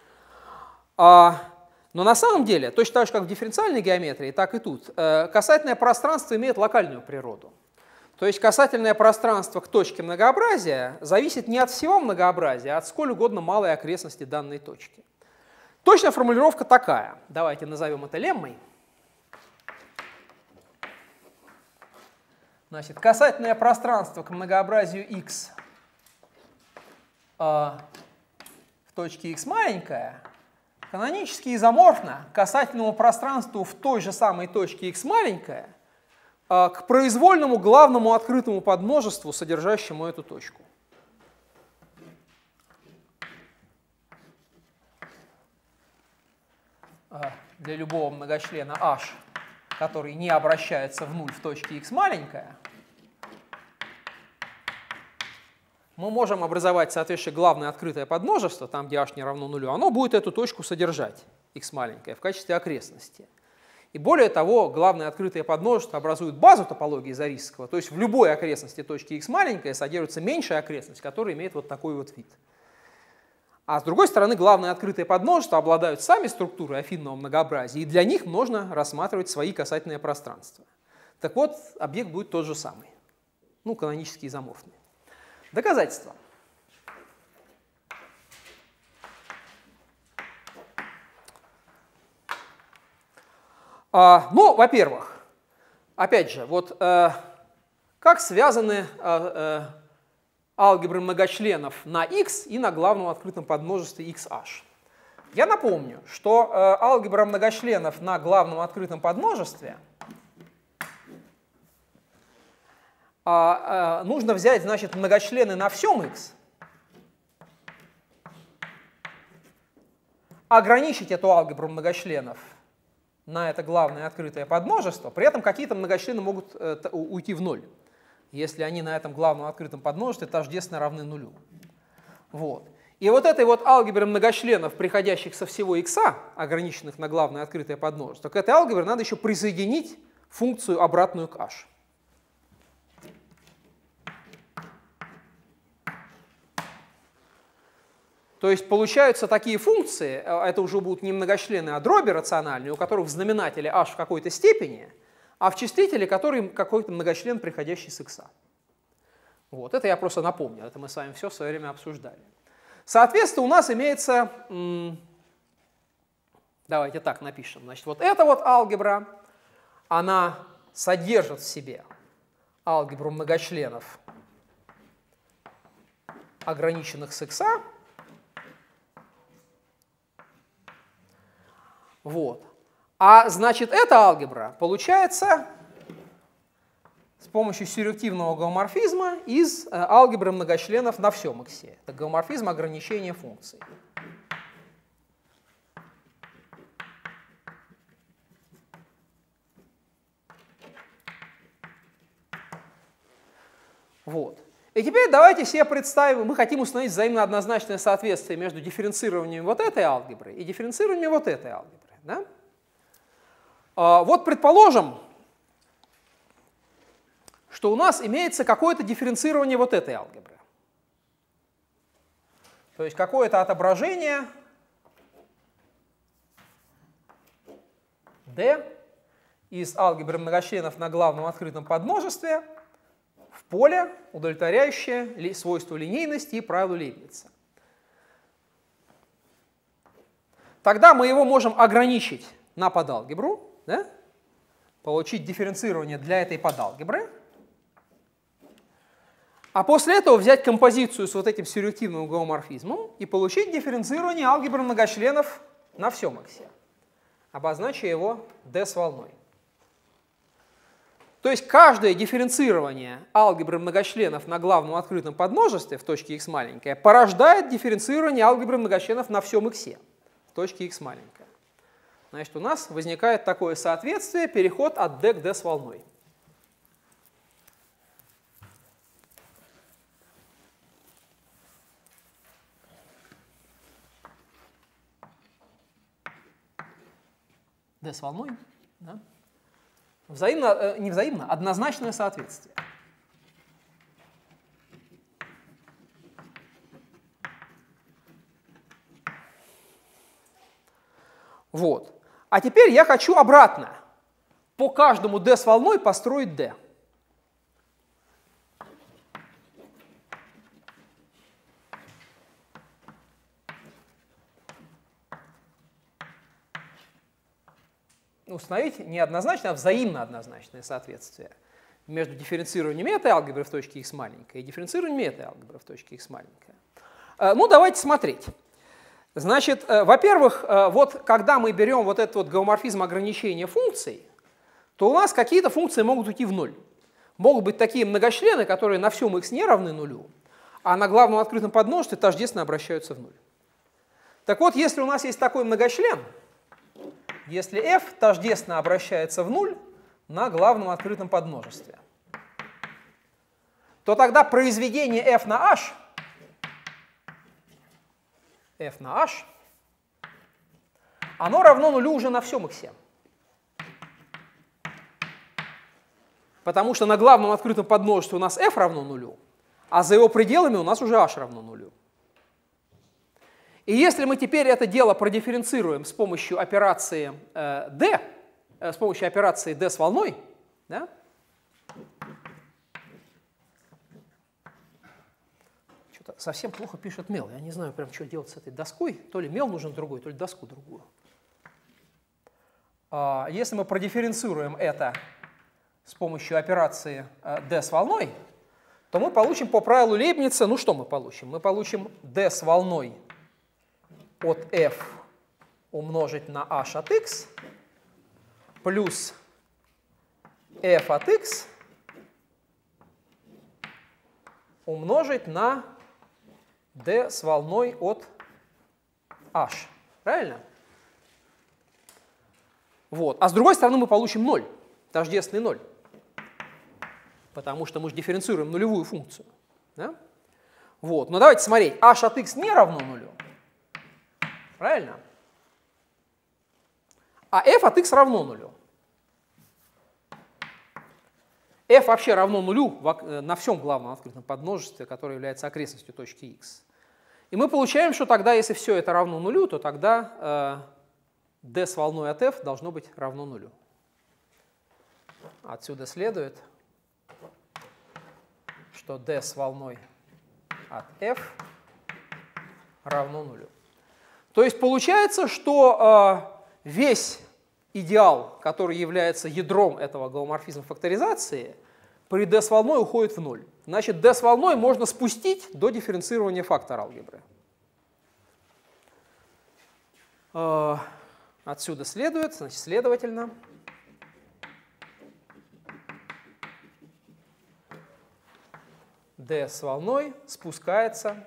Но на самом деле, точно так же, как в дифференциальной геометрии, так и тут, касательное пространство имеет локальную природу. То есть касательное пространство к точке многообразия зависит не от всего многообразия, а от сколь угодно малой окрестности данной точки. Точная формулировка такая. Давайте назовем это леммой. Значит, касательное пространство к многообразию x в точке x маленькая канонически изоморфно касательному пространству в той же самой точке x маленькая к произвольному главному открытому подмножеству, содержащему эту точку. Для любого многочлена h, который не обращается в нуль в точке x маленькая, мы можем образовать, соответственно, главное открытое подмножество, там, где h не равно нулю, оно будет эту точку содержать, x маленькая, в качестве окрестности. И более того, главное открытое подмножество образует базу топологии Зарисского, то есть в любой окрестности точки x маленькая содержится меньшая окрестность, которая имеет вот такой вот вид. А с другой стороны, главные открытые подмножества обладают сами структурой афинного многообразия, и для них можно рассматривать свои касательные пространства. Так вот, объект будет тот же самый, ну, канонически изоморфный. Доказательства. Ну, во-первых, опять же, вот как связаны алгебры многочленов на x и на главном открытом подмножестве xh. Я напомню, что алгебра многочленов на главном открытом подмножестве нужно взять, значит, многочлены на всем x, ограничить эту алгебру многочленов на это главное открытое подмножество, при этом какие-то многочлены могут уйти в ноль, если они на этом главном открытом подмножестве тождественно равны нулю. Вот. И вот этой вот алгебре многочленов, приходящих со всего x, ограниченных на главное открытое подмножество, к этой алгебре надо еще присоединить функцию обратную к h. То есть получаются такие функции, это уже будут не многочлены, а дроби рациональные, у которых в знаменателе h в какой-то степени а в числителе, который какой-то многочлен, приходящий с x. Вот, это я просто напомню, это мы с вами все в свое время обсуждали. Соответственно, у нас имеется, давайте так напишем, значит, вот эта вот алгебра, она содержит в себе алгебру многочленов, ограниченных с x. Вот. А значит, эта алгебра получается с помощью сюррективного гомоморфизма из алгебры многочленов на всем x. Это гомоморфизм ограничения функций. Вот. И теперь давайте себе представим, мы хотим установить взаимно однозначное соответствие между дифференцированием вот этой алгебры и дифференцированием вот этой алгебры. Да? Вот предположим, что у нас имеется какое-то дифференцирование вот этой алгебры. То есть какое-то отображение D из алгебры многочленов на главном открытом подмножестве в поле, удовлетворяющее свойству линейности и правилу Лейбница. Тогда мы его можем ограничить на подалгебру, да? Получить дифференцирование для этой подалгебры, а после этого взять композицию с вот этим сюррективным гомоморфизмом и получить дифференцирование алгебры многочленов на всем x, обозначив его D с волной. То есть каждое дифференцирование алгебры многочленов на главном открытом подмножестве в точке x маленькая порождает дифференцирование алгебры многочленов на всем x в точке x маленькая. Значит, у нас возникает такое соответствие, переход от D к D с волной. D с волной, да? Взаимно, не взаимно, однозначное соответствие. Вот. А теперь я хочу обратно по каждому D с волной построить D. Установить не однозначно, а взаимно однозначное соответствие между дифференцированием этой алгебры в точке x маленькая и дифференцированием этой алгебры в точке x маленькая. Ну, давайте смотреть. Значит, во-первых, вот когда мы берем вот этот вот гомоморфизм ограничения функций, то у нас какие-то функции могут уйти в ноль. Могут быть такие многочлены, которые на всем x не равны нулю, а на главном открытом подмножестве тождественно обращаются в ноль. Так вот, если у нас есть такой многочлен, если f тождественно обращается в нуль на главном открытом подмножестве, то тогда произведение f на h, оно равно нулю уже на всем x. Потому что на главном открытом подмножестве у нас f равно нулю, а за его пределами у нас уже h равно нулю. И если мы теперь это дело продифференцируем с помощью операции D, с помощью операции D с волной, да, что-то совсем плохо пишет мел. Я не знаю, прям, что делать с этой доской. То ли мел нужен другой, то ли доску другую. Если мы продифференцируем это с помощью операции D с волной, то мы получим по правилу Лейбница, ну что мы получим? Мы получим D с волной от f умножить на h от x плюс f от x умножить на d с волной от h. Правильно? Вот. А с другой стороны мы получим 0, тождественный 0, потому что мы же дифференцируем нулевую функцию. Да? Вот. Но давайте смотреть, h от x не равно нулю. Правильно? А f от x равно нулю. F вообще равно нулю на всем главном открытом подмножестве, которое является окрестностью точки x. И мы получаем, что тогда, если все это равно нулю, то тогда d с волной от f должно быть равно нулю. отсюда следует, что d с волной от f равно нулю. То есть получается, что весь идеал, который является ядром этого гомоморфизма факторизации, при d с волной уходит в ноль. Значит, d с волной можно спустить до дифференцирования фактора алгебры. Отсюда следует, значит, следовательно, d с волной спускается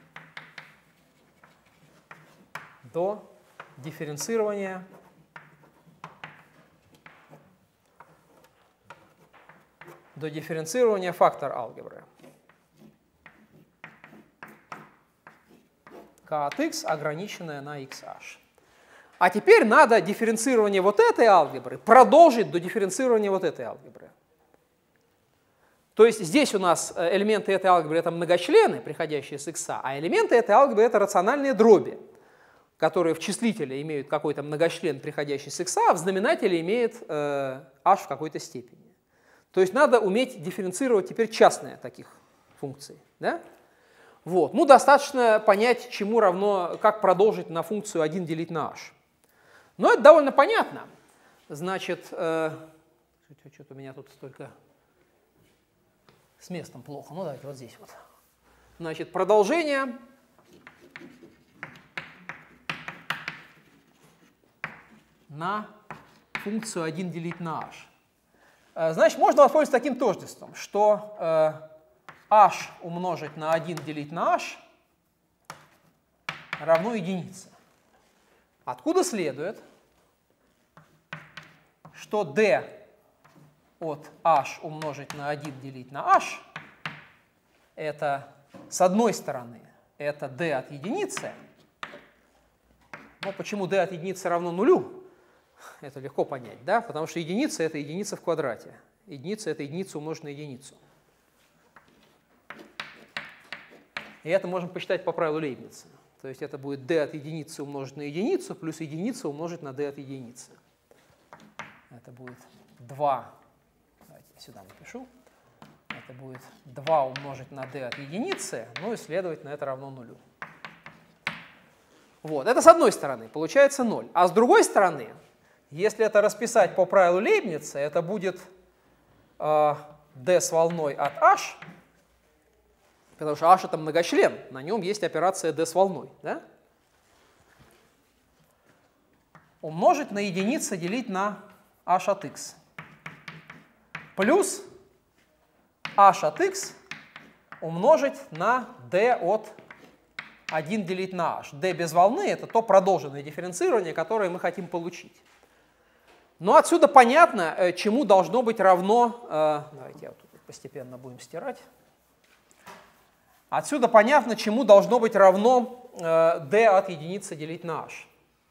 до дифференцирования фактора алгебры. k от x ограниченное на xh. А теперь надо дифференцирование вот этой алгебры продолжить до дифференцирования вот этой алгебры. То есть здесь у нас элементы этой алгебры — это многочлены, приходящие с x, а элементы этой алгебры — это рациональные дроби, которые в числителе имеют какой-то многочлен, приходящий с x, а в знаменателе имеет h в какой-то степени. То есть надо уметь дифференцировать теперь частные таких функций. Да? Вот. Ну, достаточно понять, чему равно, как продолжить на функцию 1 делить на h. Но это довольно понятно. Значит, что-то у меня тут столько с местом плохо. Ну, давайте вот здесь вот. Значит, продолжение на функцию 1 делить на h. Значит, можно воспользоваться таким тождеством, что h умножить на 1 делить на h равно единице. Откуда следует, что d от h умножить на 1 делить на h это, с одной стороны, это d от единицы. Но почему d от единицы равно нулю? Это легко понять, да? Потому что единица — это единица в квадрате. Единица — это единица умножить на единицу. И это можем посчитать по правилу Лейбница. То есть это будет d от единицы умножить на единицу плюс единица умножить на d от единицы. Это будет 2. Давайте я сюда напишу. Это будет 2 умножить на d от единицы, ну и, следовательно, это равно нулю. Вот. Это с одной стороны, получается 0. А с другой стороны, если это расписать по правилу Лейбница, это будет d с волной от h, потому что h — это многочлен, на нем есть операция d с волной. Да? Умножить на единицу делить на h от x. Плюс h от x умножить на d от 1 делить на h. d без волны — это то продолженное дифференцирование, которое мы хотим получить. Но отсюда понятно, чему должно быть равно... Давайте я вот тут постепенно будем стирать. Отсюда понятно, чему должно быть равно d от единицы делить на h.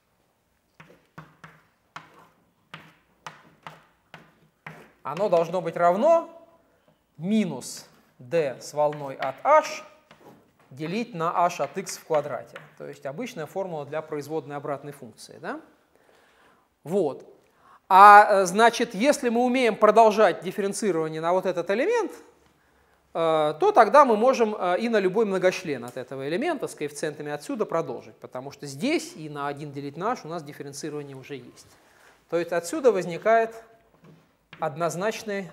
Оно должно быть равно минус d с волной от h делить на h от x в квадрате. То есть обычная формула для производной обратной функции. Да? Вот. А значит, если мы умеем продолжать дифференцирование на вот этот элемент, то тогда мы можем и на любой многочлен от этого элемента с коэффициентами отсюда продолжить, потому что здесь и на 1 делить на h у нас дифференцирование уже есть. То есть отсюда возникает однозначное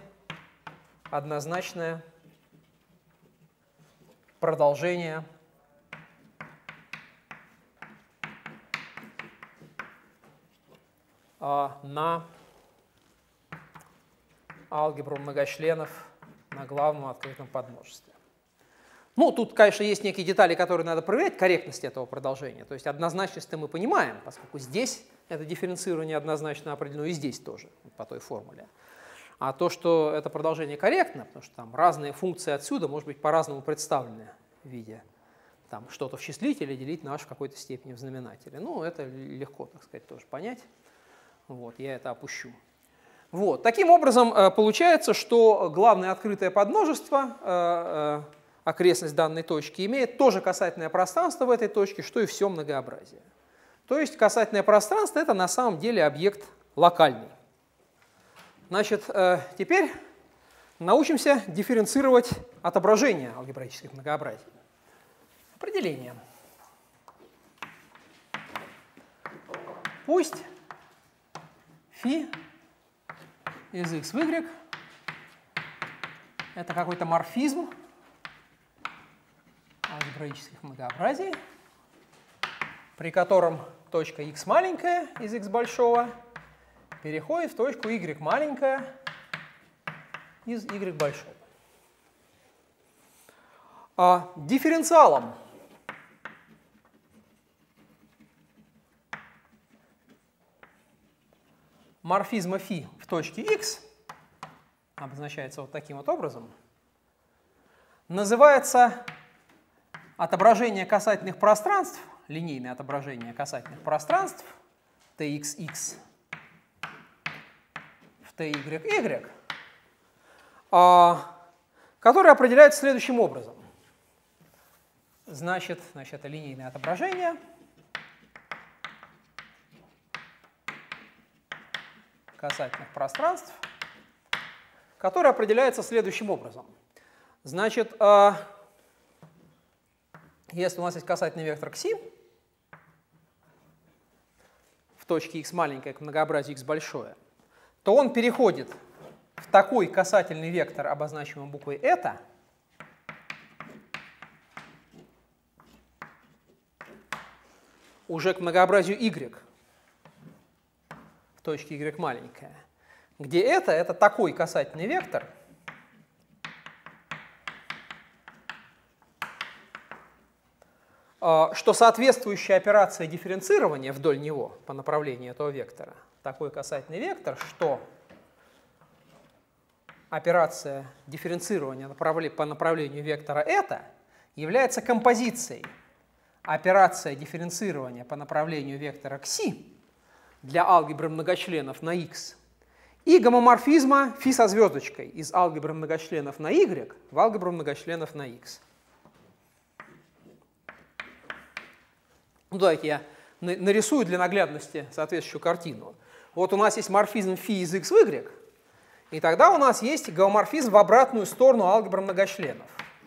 продолжение на алгебру многочленов на главном открытом подмножестве. Ну, тут, конечно, есть некие детали, которые надо проверять, корректность этого продолжения. То есть однозначность мы понимаем, поскольку здесь это дифференцирование однозначно определено, и здесь тоже, по той формуле. А то, что это продолжение корректно, потому что там разные функции отсюда, может быть, по-разному представлены в виде там что-то в числителе делить на h в какой-то степени в знаменателе. Ну, это легко, так сказать, тоже понять. Вот, я это опущу. Вот. Таким образом, получается, что главное открытое подмножество, окрестность данной точки, имеет тоже касательное пространство в этой точке, что и все многообразие. То есть касательное пространство — это на самом деле объект локальный. Значит, теперь научимся дифференцировать отображение алгебраических многообразий. Определение. Пусть φ из x в y это какой-то морфизм алгебраических многообразий, при котором точка x маленькая из x большого переходит в точку y маленькая из y большого. А дифференциалом морфизма φ в точке x, обозначается вот таким вот образом, называется отображение касательных пространств, линейное отображение касательных пространств txx в tyy, которое определяется следующим образом. Значит, это линейное отображение касательных пространств, которое определяется следующим образом. Значит, если у нас есть касательный вектор кси в точке x маленькое к многообразию x большое, то он переходит в такой касательный вектор, обозначаемый буквой eta, уже к многообразию y в точке y маленькая, где это такой касательный вектор, что соответствующая операция дифференцирования вдоль него по направлению этого вектора, такой касательный вектор, что операция дифференцирования по направлению вектора это является композицией операция дифференцирования по направлению вектора кси для алгебры многочленов на x и гомоморфизма φ со звездочкой из алгебры многочленов на y в алгебру многочленов на x. Ну, давайте я нарисую для наглядности соответствующую картину. Вот у нас есть морфизм φ из x в y, и тогда у нас есть гомоморфизм в обратную сторону алгебры многочленов.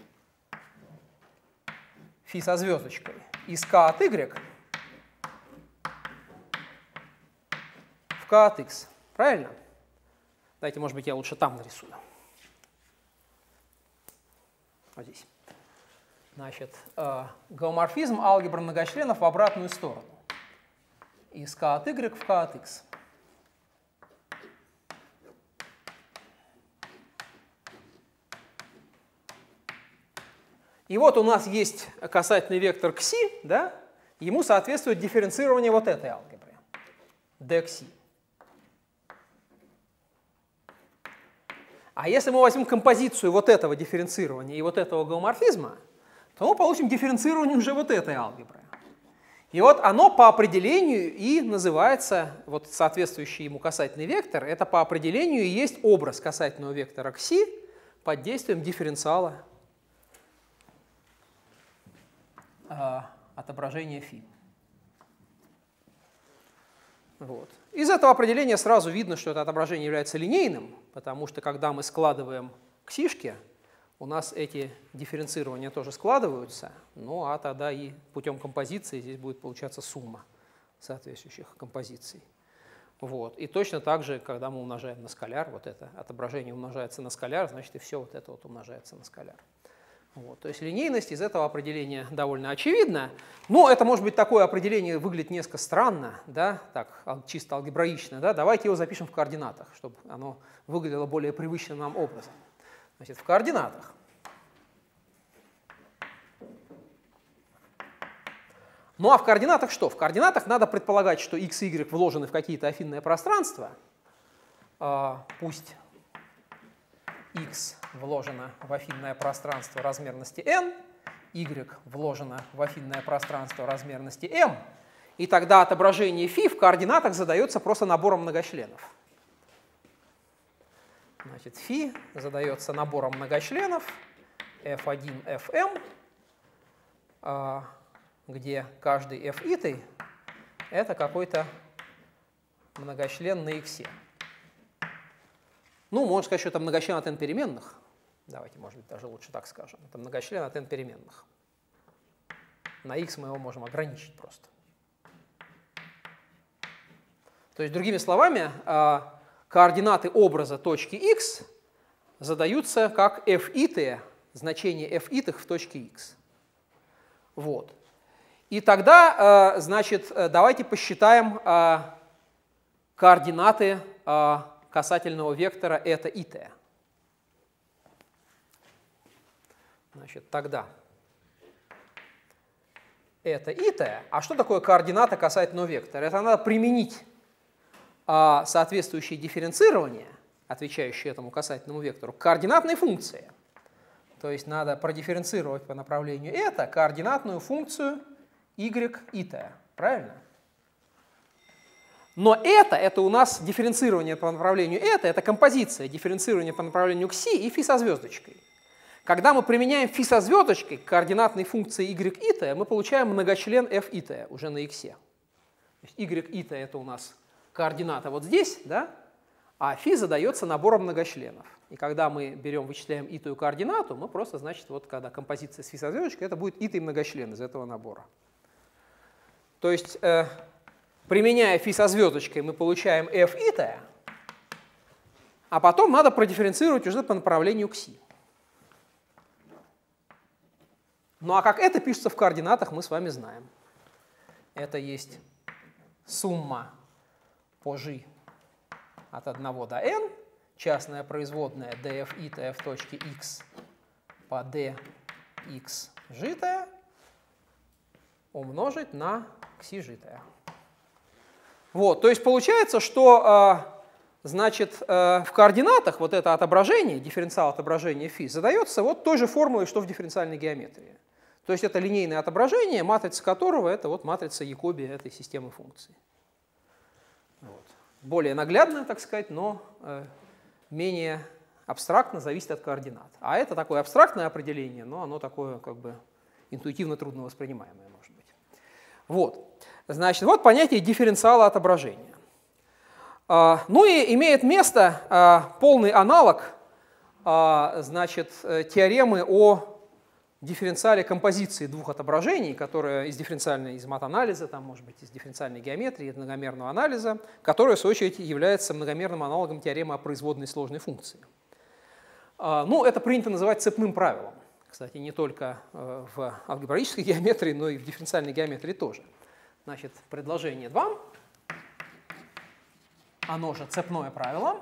Φ со звездочкой из k от y в k от x. Правильно? Давайте, может быть, я лучше там нарисую. Вот здесь. Значит, гомоморфизм алгебры многочленов в обратную сторону. Из k от y в k от x. И вот у нас есть касательный вектор кси, да? Ему соответствует дифференцирование вот этой алгебры, dxi. А если мы возьмем композицию вот этого дифференцирования и вот этого гомоморфизма, то мы получим дифференцирование уже вот этой алгебры. И вот оно по определению и называется, вот соответствующий ему касательный вектор, это по определению и есть образ касательного вектора кси под действием дифференциала отображения φ. Вот. Из этого определения сразу видно, что это отображение является линейным, потому что когда мы складываем ксишки, у нас эти дифференцирования тоже складываются, ну а тогда и путем композиции здесь будет получаться сумма соответствующих композиций. Вот. И точно так же, когда мы умножаем на скаляр, вот это отображение умножается на скаляр, значит и все вот это вот умножается на скаляр. Вот. То есть линейность из этого определения довольно очевидна, но это может быть такое определение, выглядит несколько странно, да, так, чисто алгебраично. Да? Давайте его запишем в координатах, чтобы оно выглядело более привычным нам образом. Значит, в координатах. Ну а в координатах что? В координатах надо предполагать, что x и y вложены в какие-то афинное пространство, пусть x вложено в афинное пространство размерности n, y вложено в афинное пространство размерности m, и тогда отображение φ в координатах задается просто набором многочленов. Значит, φ задается набором многочленов f1, fm, где каждый f итый это какой-то многочлен на x. Ну, можно сказать, что это многочлен от n переменных. Давайте, может быть, даже лучше так скажем. Это многочлен от n переменных. На x мы его можем ограничить просто. То есть, другими словами, координаты образа точки x задаются как f(i), значение f(i) в точке x. Вот. И тогда, значит, давайте посчитаем координаты касательного вектора это i(t). Значит, тогда это i(t). А что такое координата касательного вектора? Это надо применить соответствующее дифференцирование, отвечающее этому касательному вектору, к координатной функции. То есть надо продифференцировать по направлению это координатную функцию y(i)t). Правильно? Но это у нас дифференцирование по направлению это композиция дифференцирования по направлению к си и фи со звездочкой. Когда мы применяем фи со звездочкой к координатной функции y(i)t, мы получаем многочлен f(i)t уже на x. y(i)t это у нас координата вот здесь, да? А φ задается набором многочленов. И когда мы берем, вычисляем итую координату, мы просто, значит, вот когда композиция с φ со звездочкой, это будет итый многочлен из этого набора. То есть, применяя φ со звездочкой, мы получаем f(i)t, а потом надо продифференцировать уже по направлению к си. Ну а как это пишется в координатах, мы с вами знаем. Это есть сумма по g от 1 до n, частная производная df(i)t в точке x по dxg(t умножить на xg(t). Вот, то есть получается, что значит, в координатах вот это отображение, дифференциал отображения φ, задается вот той же формулой, что в дифференциальной геометрии. То есть это линейное отображение, матрица которого это вот матрица Якоби этой системы функций. Вот. Более наглядно, так сказать, но менее абстрактно, зависит от координат. А это такое абстрактное определение, но оно такое как бы интуитивно трудно воспринимаемое, может быть. Вот. Значит, вот понятие дифференциала отображения. Ну и имеет место полный аналог, значит, теоремы о дифференциале композиции двух отображений, которая из дифференциальной, из мат-анализа, там, может быть, из дифференциальной геометрии, из многомерного анализа, которая, в свою очередь, является многомерным аналогом теоремы о производной сложной функции. Ну, это принято называть цепным правилом. Кстати, не только в алгебраической геометрии, но и в дифференциальной геометрии тоже. Значит, предложение 2, оно же цепное правило,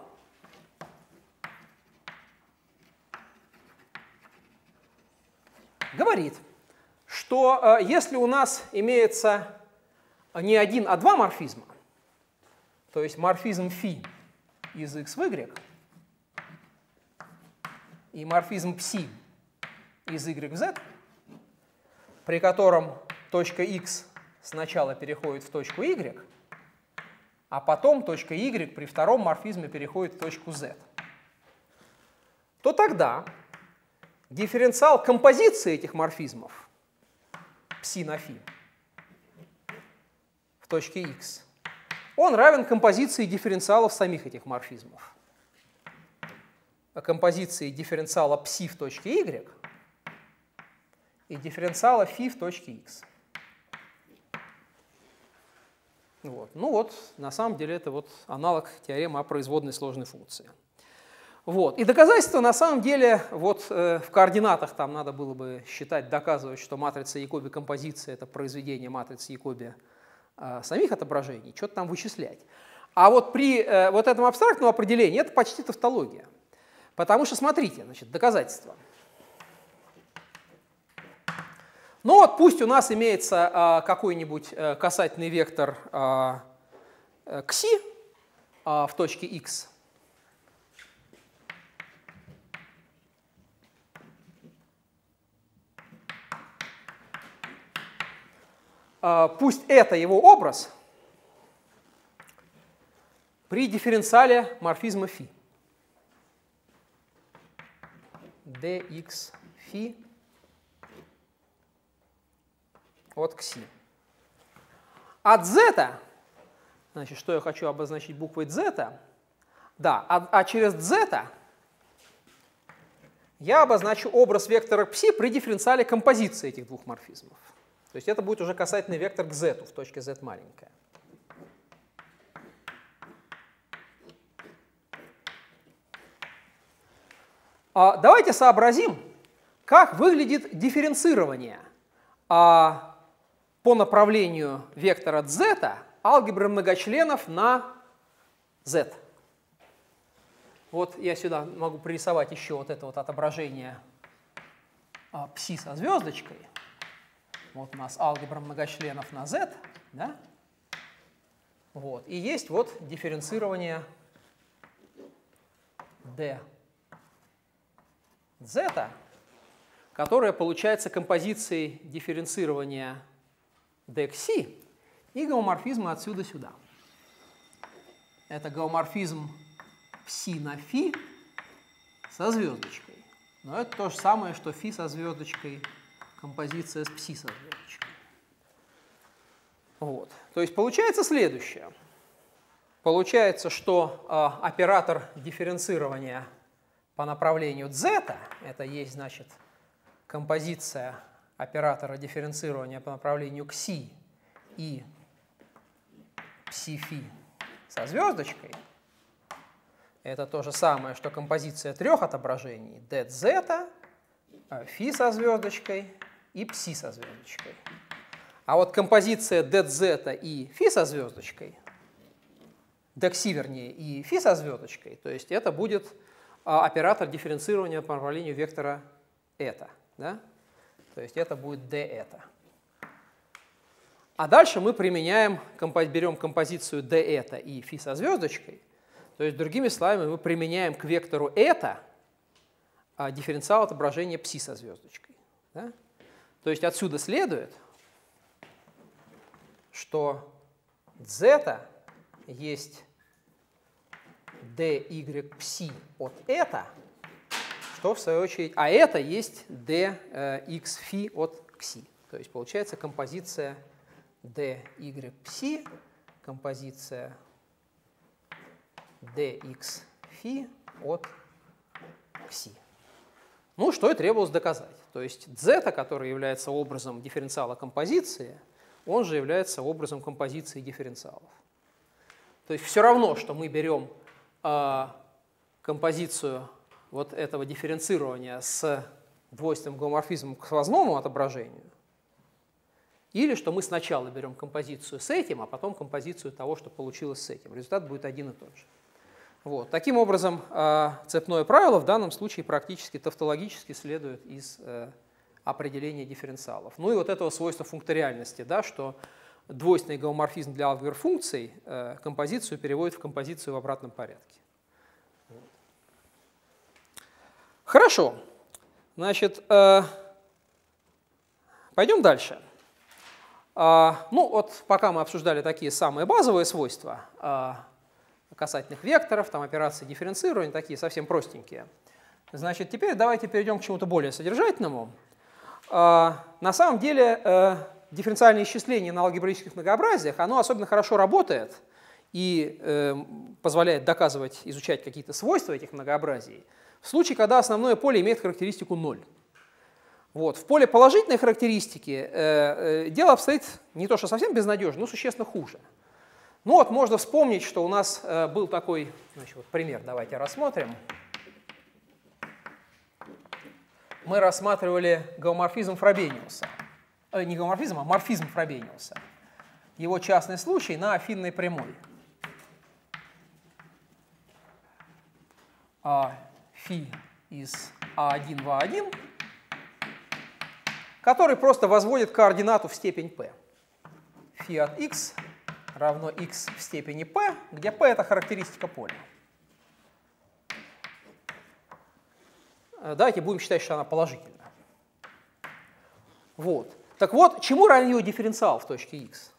говорит, что если у нас имеется не один, а два морфизма, то есть морфизм φ из x в y и морфизм ψ из y в z, при котором точка x сначала переходит в точку y, а потом точка y при втором морфизме переходит в точку z, то тогда дифференциал композиции этих морфизмов ψ на φ в точке x, он равен композиции дифференциалов самих этих морфизмов. Композиции дифференциала ψ в точке y и дифференциала φ в точке x. Вот. Ну вот, на самом деле это вот аналог теоремы о производной сложной функции. Вот. И доказательства на самом деле вот в координатах там надо было бы считать, доказывать, что матрица Якоби композиция это произведение матрицы Якоби самих отображений, что-то там вычислять. А вот при вот этом абстрактном определении это почти тавтология. Потому что, смотрите, значит, доказательства. Ну вот пусть у нас имеется какой-нибудь касательный вектор кси в точке x. Пусть это его образ при дифференциале морфизма φ. dx φ от кси. От z, значит, что я хочу обозначить буквой z, Да, а через z я обозначу образ вектора к psi при дифференциале композиции этих двух морфизмов. То есть это будет уже касательный вектор к z в точке z маленькая. Давайте сообразим, как выглядит дифференцирование по направлению вектора z алгебры многочленов на z. Вот я сюда могу пририсовать еще вот это вот отображение psi со звездочкой. Вот у нас алгебра многочленов на z, да? Вот. И есть вот дифференцирование dz, которое получается композицией дифференцирования d к psi и гомоморфизма отсюда сюда. Это гомоморфизм psi на φ со звездочкой. Но это то же самое, что φ со звездочкой, композиция с psi со звездочкой. Вот. То есть получается следующее. Получается, что оператор дифференцирования по направлению z, это есть, значит, композиция оператора дифференцирования по направлению к psi и psi-φ со звездочкой, это то же самое, что композиция трех отображений dz, φ со звездочкой и psi со звездочкой. А вот композиция dz и φ со звездочкой, dxi, вернее, и φ со звездочкой, то есть это будет оператор дифференцирования по направлению вектора это. Да? То есть это будет d это. А дальше мы применяем, берем композицию d это и φ со звездочкой. То есть, другими словами, мы применяем к вектору это дифференциал отображения psi со звездочкой. Да? То есть отсюда следует, что z есть dy psi от это, что в свою очередь, а это есть dx φ от xi. То есть получается композиция dy psi, композиция dx φ от xi. Ну, что и требовалось доказать. То есть z, который является образом дифференциала композиции, он же является образом композиции дифференциалов. То есть все равно, что мы берем композицию вот этого дифференцирования с двойственным гомоморфизмом к сквозному отображению, или что мы сначала берем композицию с этим, а потом композицию того, что получилось с этим. Результат будет один и тот же. Вот. Таким образом, цепное правило в данном случае практически тавтологически следует из определения дифференциалов. Ну и вот этого свойства функториальности, да, что двойственный гомоморфизм для алгебр функций композицию переводит в композицию в обратном порядке. Хорошо. Значит, пойдем дальше. Ну вот пока мы обсуждали такие самые базовые свойства касательных векторов, там операции дифференцирования, такие совсем простенькие. Значит, теперь давайте перейдем к чему-то более содержательному. На самом деле дифференциальное исчисление на алгебраических многообразиях, оно особенно хорошо работает и позволяет доказывать, изучать какие-то свойства этих многообразий в случае, когда основное поле имеет характеристику 0. Вот. В поле положительной характеристики дело обстоит не то что совсем безнадежно, но существенно хуже. Ну вот можно вспомнить, что у нас был такой, значит, вот пример, давайте рассмотрим. Мы рассматривали гомоморфизм Фробениуса. Не гомоморфизм, а морфизм Фробениуса. Его частный случай на афинной прямой. Φ из А1 в А1, который просто возводит координату в степень p. Φ от x равно x в степени p, где p — это характеристика поля. Давайте будем считать, что она положительна. Вот. Так вот, чему равен его дифференциал в точке x?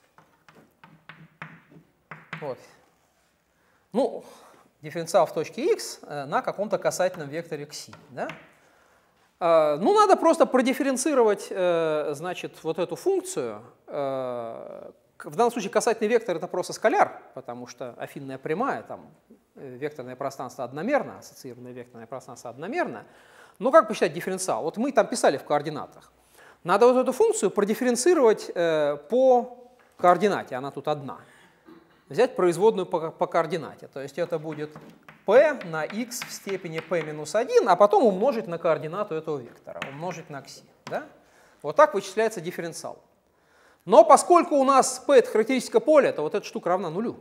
Вот. Ну, дифференциал в точке x на каком-то касательном векторе xi. Да? Ну, надо просто продифференцировать, значит, вот эту функцию. В данном случае касательный вектор — это просто скаляр, потому что афинная прямая, там векторное пространство одномерно, ассоциированное векторное пространство одномерно. Но как посчитать дифференциал? Вот мы там писали в координатах. Надо вот эту функцию продифференцировать по координате, она тут одна. Взять производную по координате. То есть это будет p на x в степени p минус 1, а потом умножить на координату этого вектора, умножить на кси. Да? Вот так вычисляется дифференциал. Но поскольку у нас p это характеристика поля, то вот эта штука равна нулю.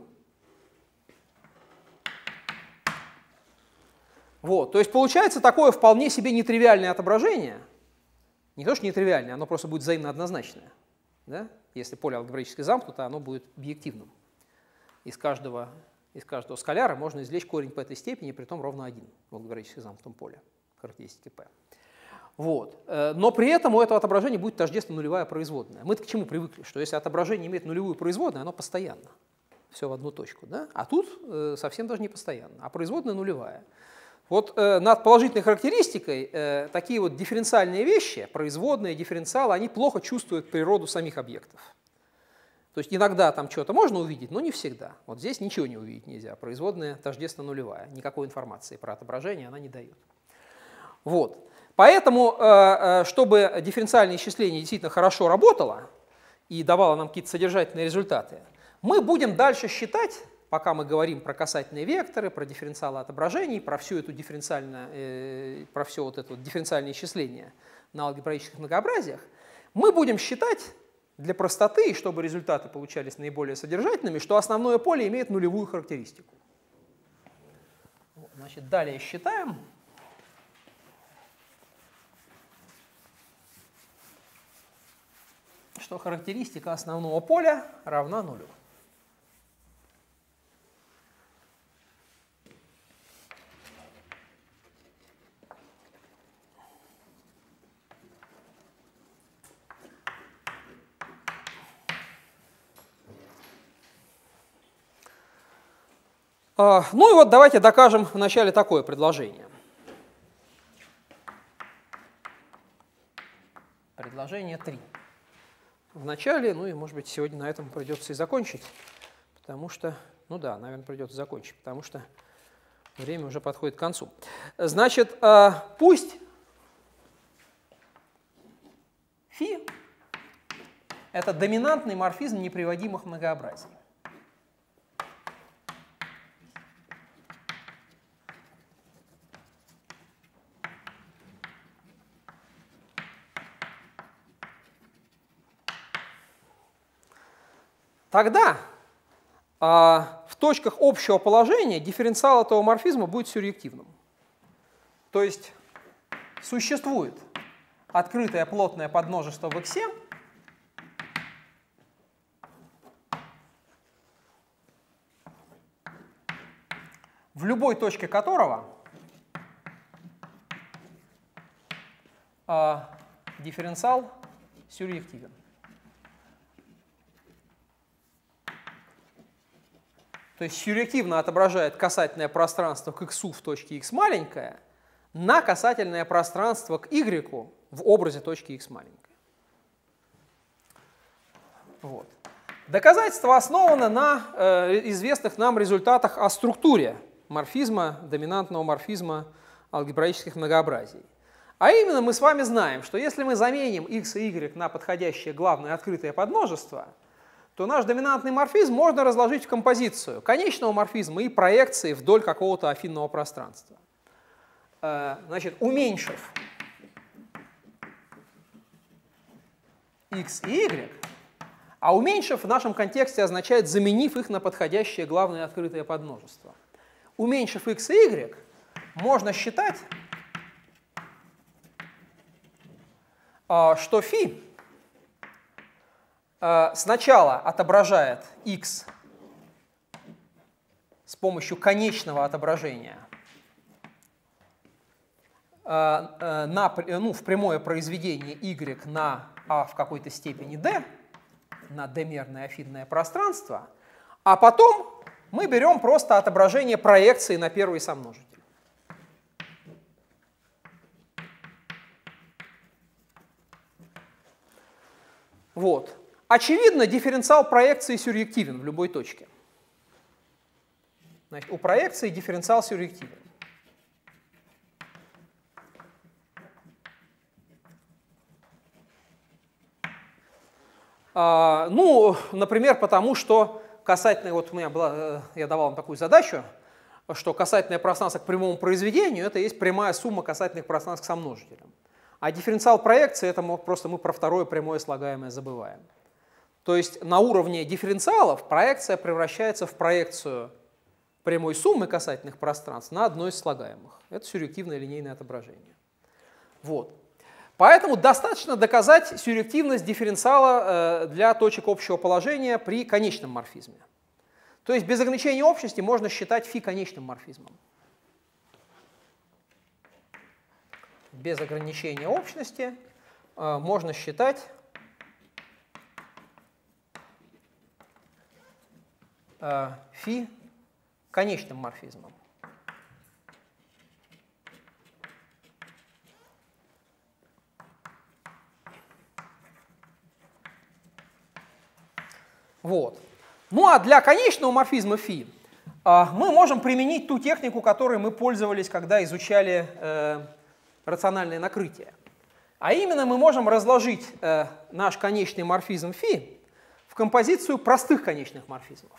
Вот, то есть получается такое вполне себе нетривиальное отображение. Не то, что нетривиальное, оно просто будет взаимно однозначное. Да? Если поле алгебраически замкнуто, оно будет объективным. Из каждого скаляра можно извлечь корень по этой степени, притом ровно 1 в алгебраически замкнутом поле характеристики p. Вот. Но при этом у этого отображения будет тождественно нулевая производная. Мы к чему привыкли? Что если отображение имеет нулевую производную, оно постоянно. Все в одну точку. Да? А тут совсем даже не постоянно, а производная нулевая. Вот над положительной характеристикой такие вот дифференциальные вещи, производные, дифференциалы, они плохо чувствуют природу самих объектов. То есть иногда там что-то можно увидеть, но не всегда. Вот здесь ничего не увидеть нельзя. Производная тождественно нулевая. Никакой информации про отображение она не дает. Вот. Поэтому, чтобы дифференциальное исчисление действительно хорошо работало и давало нам какие-то содержательные результаты, мы будем дальше считать, пока мы говорим про касательные векторы, про дифференциалы отображений, про все это дифференциальное исчисление на алгебраических многообразиях, мы будем считать для простоты, и чтобы результаты получались наиболее содержательными, что основное поле имеет нулевую характеристику. Значит, далее считаем. Что характеристика основного поля равна нулю. Ну и вот давайте докажем вначале такое предложение. Предложение 3. Вначале, ну и может быть сегодня на этом придется и закончить, потому что, ну да, наверное, придется закончить, потому что время уже подходит к концу. Значит, пусть φ – это доминантный морфизм неприводимых многообразий. Тогда в точках общего положения дифференциал этого морфизма будет сюрреактивным. То есть существует открытое плотное подмножество в X, в любой точке которого дифференциал сюрреактивен. То есть сюрреактивно отображает касательное пространство к x в точке x маленькое на касательное пространство к y в образе точки x маленькое. Вот. Доказательство основано на известных нам результатах о структуре морфизма, доминантного морфизма алгебраических многообразий. А именно мы с вами знаем, что если мы заменим x и y на подходящее главное открытое подмножество, то наш доминантный морфизм можно разложить в композицию конечного морфизма и проекции вдоль какого-то афинного пространства. Значит, уменьшив x и y, а уменьшив в нашем контексте означает заменив их на подходящее главное открытое подмножество. Уменьшив x и y, можно считать, что φ сначала отображает x с помощью конечного отображения в прямое произведение y на a в какой-то степени d, на d-мерное афинное пространство, а потом мы берем просто отображение проекции на первый сомножитель. Вот. Очевидно, дифференциал проекции сюрреактивен в любой точке. Значит, у проекции дифференциал сюрреактивен. Ну, например, потому что касательно, вот у меня была, я давал вам такую задачу, что касательное пространство к прямому произведению — это есть прямая сумма касательных пространств к сомножителям. А дифференциал проекции — это просто мы про второе прямое слагаемое забываем. То есть на уровне дифференциалов проекция превращается в проекцию прямой суммы касательных пространств на одно из слагаемых. Это сюрреактивное линейное отображение. Вот. Поэтому достаточно доказать сюрреактивность дифференциала для точек общего положения при конечном морфизме. То есть без ограничения общности можно считать φ конечным морфизмом. Без ограничения общности можно считать φ конечным морфизмом. Вот. Ну а для конечного морфизма φ мы можем применить ту технику, которой мы пользовались, когда изучали рациональное накрытие. А именно мы можем разложить наш конечный морфизм φ в композицию простых конечных морфизмов.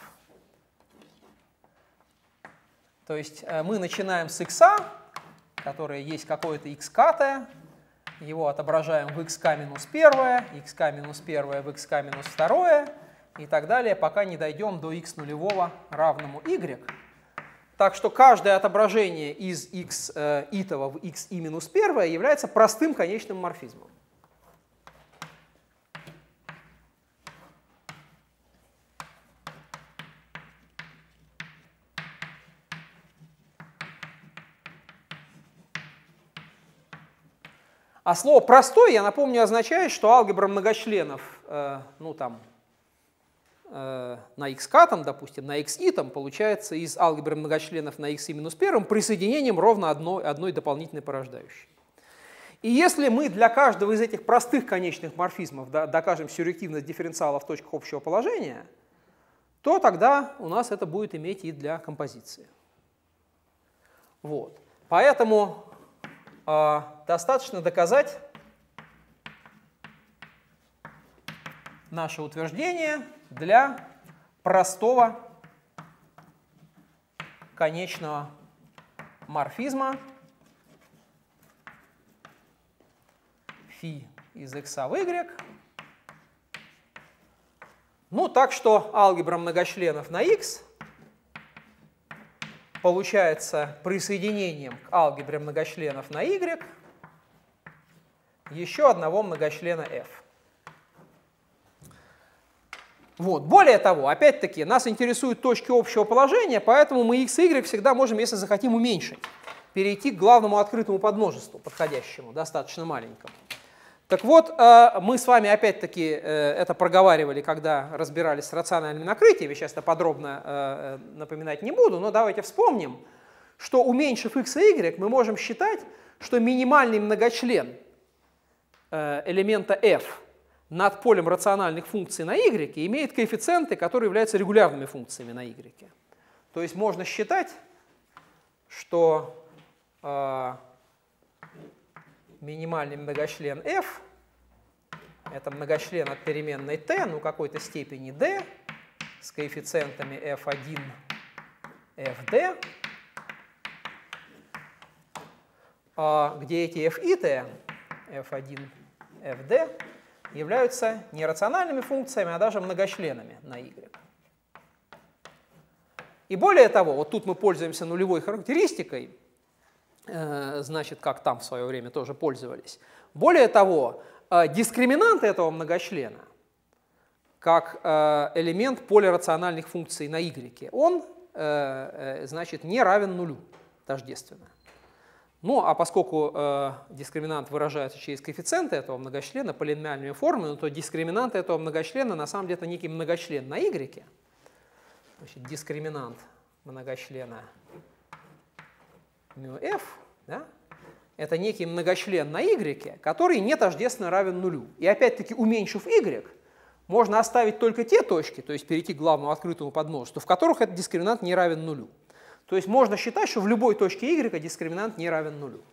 То есть мы начинаем с x, которое есть какое-то x катое, его отображаем в xk минус 1, xk минус 1 в xk минус 2 и так далее, пока не дойдем до x нулевого равному y. Так что каждое отображение из x итого в xi минус 1 является простым конечным морфизмом. А слово «простой», я напомню, означает, что алгебра многочленов, ну там, на xk, там, допустим, на xi там, получается из алгебры многочленов на xi минус 1 присоединением ровно одной дополнительной порождающей. И если мы для каждого из этих простых конечных морфизмов докажем сюрреактивность дифференциала в точках общего положения, то тогда у нас это будет иметь и для композиции. Вот. Поэтому достаточно доказать наше утверждение для простого конечного морфизма φ из x в y. Ну, так что алгебра многочленов на x получается присоединением к алгебре многочленов на y еще одного многочлена f. Вот. Более того, опять-таки, нас интересуют точки общего положения, поэтому мы x и y всегда можем, если захотим, уменьшить, перейти к главному открытому подмножеству, подходящему, достаточно маленькому. Так вот, мы с вами опять-таки это проговаривали, когда разбирались с рациональными накрытиями, сейчас это подробно напоминать не буду, но давайте вспомним, что уменьшив x и y, мы можем считать, что минимальный многочлен элемента f над полем рациональных функций на y имеет коэффициенты, которые являются регулярными функциями на y. То есть можно считать, что минимальный многочлен f — это многочлен от переменной t, ну какой-то степени d, с коэффициентами f1, fd, где эти f и t, f1, fd, являются не рациональными функциями, а даже многочленами на y. И более того, вот тут мы пользуемся нулевой характеристикой, значит, как там в свое время тоже пользовались. Более того, дискриминант этого многочлена, как элемент поля рациональных функций на y, он, значит, не равен нулю тождественно. Ну, а поскольку дискриминант выражается через коэффициенты этого многочлена полиномиальными формами, то дискриминант этого многочлена на самом деле это некий многочлен на y. Значит, дискриминант многочлена μf, да, это некий многочлен на y, который не тождественно равен нулю. И опять-таки, уменьшив y, можно оставить только те точки, то есть перейти к главному открытому подмножеству, в которых этот дискриминант не равен нулю. То есть можно считать, что в любой точке y дискриминант не равен нулю.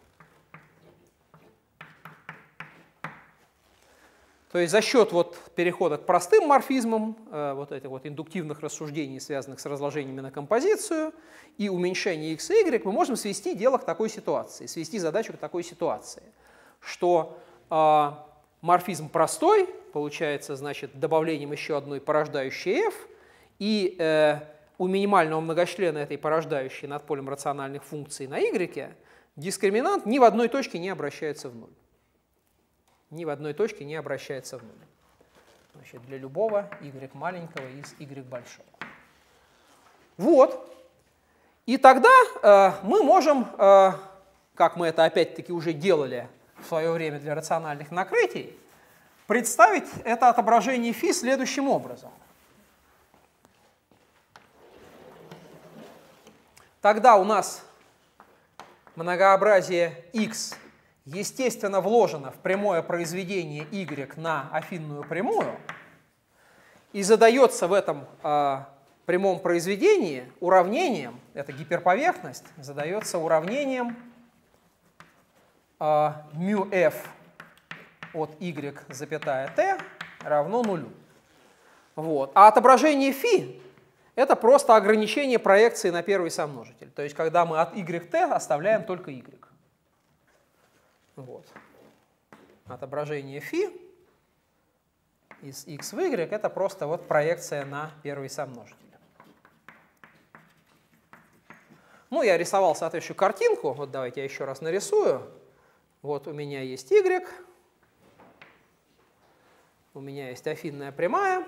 То есть за счет перехода к простым морфизмам, этих индуктивных рассуждений, связанных с разложениями на композицию, и уменьшения x и y, мы можем свести дело к такой ситуации, свести задачу к такой ситуации, что морфизм простой, получается, значит, добавлением еще одной порождающей f, и у минимального многочлена этой порождающей над полем рациональных функций на y дискриминант ни в одной точке не обращается в ноль. Ни в одной точке не обращается в ноль. Значит, для любого y маленького из y большого. Вот. И тогда мы можем, как мы это опять-таки уже делали в свое время для рациональных накрытий, представить это отображение φ следующим образом. Тогда у нас многообразие x естественно вложено в прямое произведение y на афинную прямую и задается в этом прямом произведении уравнением, это гиперповерхность, задается уравнением μf от y, t равно нулю. Вот. А отображение φ это просто ограничение проекции на первый somножитель. То есть когда мы от yt оставляем только y. Вот. Отображение φ из x в y это просто проекция на первый somножитель. Ну, я рисовал соответствующую картинку. Вот давайте я еще раз нарисую. Вот у меня есть y, у меня есть афинная прямая,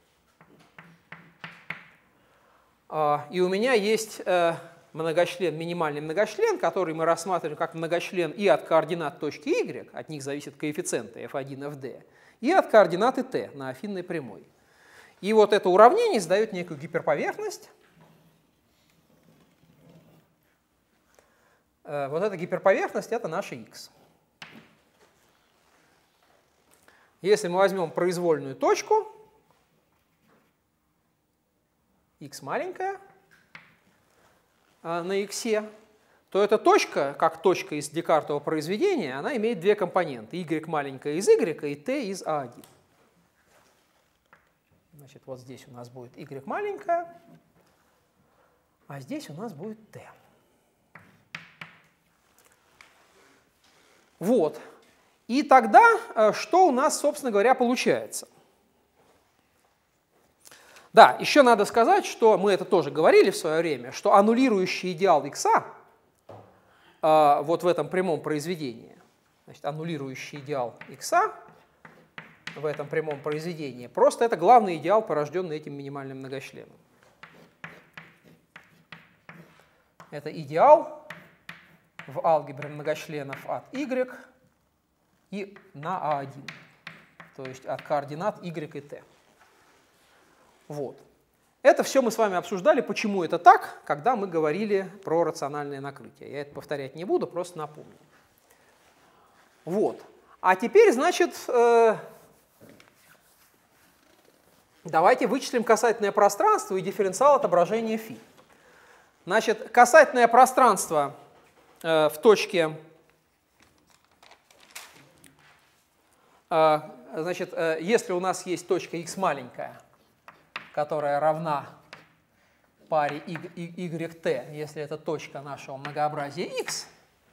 и у меня есть многочлен, минимальный многочлен, который мы рассматриваем как многочлен и от координат точки y, от них зависят коэффициенты f1, fd, и от координаты t на афинной прямой. И вот это уравнение задает некую гиперповерхность. Вот эта гиперповерхность — это наша x. Если мы возьмем произвольную точку, x маленькая, на x, то эта точка, как точка из Декартова произведения, она имеет две компоненты. Y маленькая из y и t из a1. Значит, вот здесь у нас будет y маленькая, а здесь у нас будет t. Вот. И тогда что у нас, собственно говоря, получается? Да, еще надо сказать, что мы это тоже говорили в свое время, что аннулирующий идеал x вот в этом прямом произведении, значит, аннулирующий идеал x в этом прямом произведении, просто это главный идеал, порожденный этим минимальным многочленом. Это идеал в алгебре многочленов от y и на a1, то есть от координат y и t. Вот. Это все мы с вами обсуждали, почему это так, когда мы говорили про рациональное накрытие. Я это повторять не буду, просто напомню. Вот. А теперь, значит, давайте вычислим касательное пространство и дифференциал отображения φ. Значит, касательное пространство в точке, значит, если у нас есть точка x маленькая, которая равна паре yt, если это точка нашего многообразия x,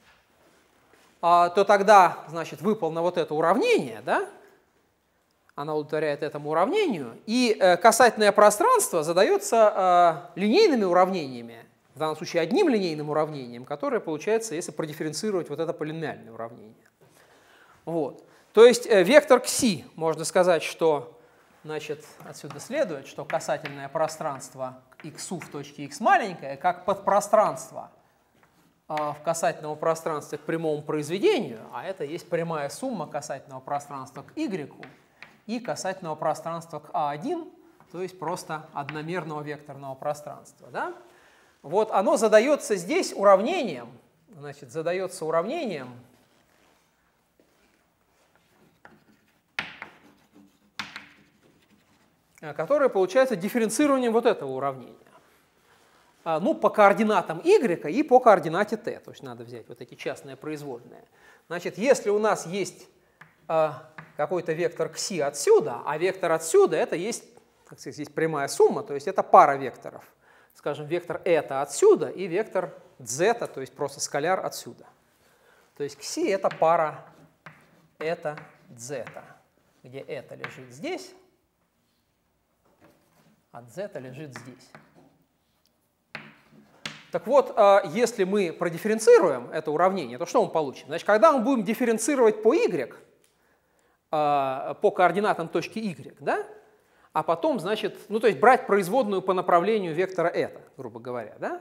то тогда, значит, выполнено вот это уравнение, да? Она удовлетворяет этому уравнению, и касательное пространство задается линейными уравнениями, в данном случае одним линейным уравнением, которое получается, если продифференцировать вот это полиномиальное уравнение. Вот. То есть вектор кси, можно сказать, что, значит, отсюда следует, что касательное пространство x в точке x маленькое, как подпространство в касательном пространстве к прямому произведению, а это есть прямая сумма касательного пространства к y и касательного пространства к a1, то есть просто одномерного векторного пространства. Да? Вот оно задается здесь уравнением, значит, задается уравнением, которое получается дифференцированием вот этого уравнения. ну, по координатам y и по координате t. То есть надо взять вот эти частные производные. Значит, если у нас есть какой-то вектор кси отсюда, а вектор отсюда это есть, как сказать, здесь прямая сумма, то есть это пара векторов. Скажем, вектор это отсюда и вектор z, то есть просто скаляр отсюда. То есть кси это пара это z, где это лежит здесь, а z лежит здесь. Так вот, если мы продифференцируем это уравнение, то что мы получим? Значит, когда мы будем дифференцировать по y, по координатам точки y, да, а потом, значит, ну то есть брать производную по направлению вектора это, грубо говоря, да,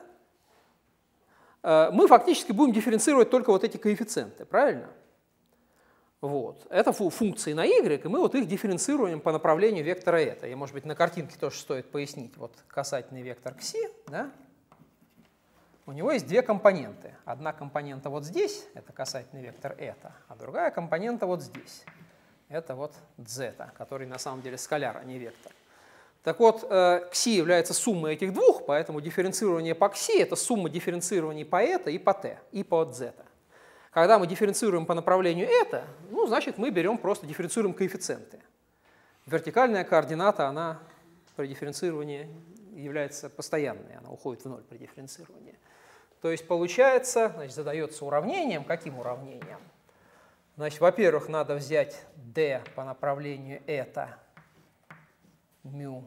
мы фактически будем дифференцировать только вот эти коэффициенты, правильно? Вот. Это функции на y, и мы вот их дифференцируем по направлению вектора это. И, может быть, на картинке тоже стоит пояснить. Вот касательный вектор кси, да, у него есть две компоненты. Одна компонента вот здесь, это касательный вектор это, а другая компонента вот здесь. Это вот z, который на самом деле скаляр, а не вектор. Так вот, кси является суммой этих двух, поэтому дифференцирование по кси – это сумма дифференцирований по это и по t, и по z. Когда мы дифференцируем по направлению это, ну, значит, мы берем просто дифференцируем коэффициенты. Вертикальная координата, она при дифференцировании является постоянной, она уходит в ноль при дифференцировании. То есть получается, значит, задается уравнением. Каким уравнением? Значит, во-первых, надо взять d по направлению это μ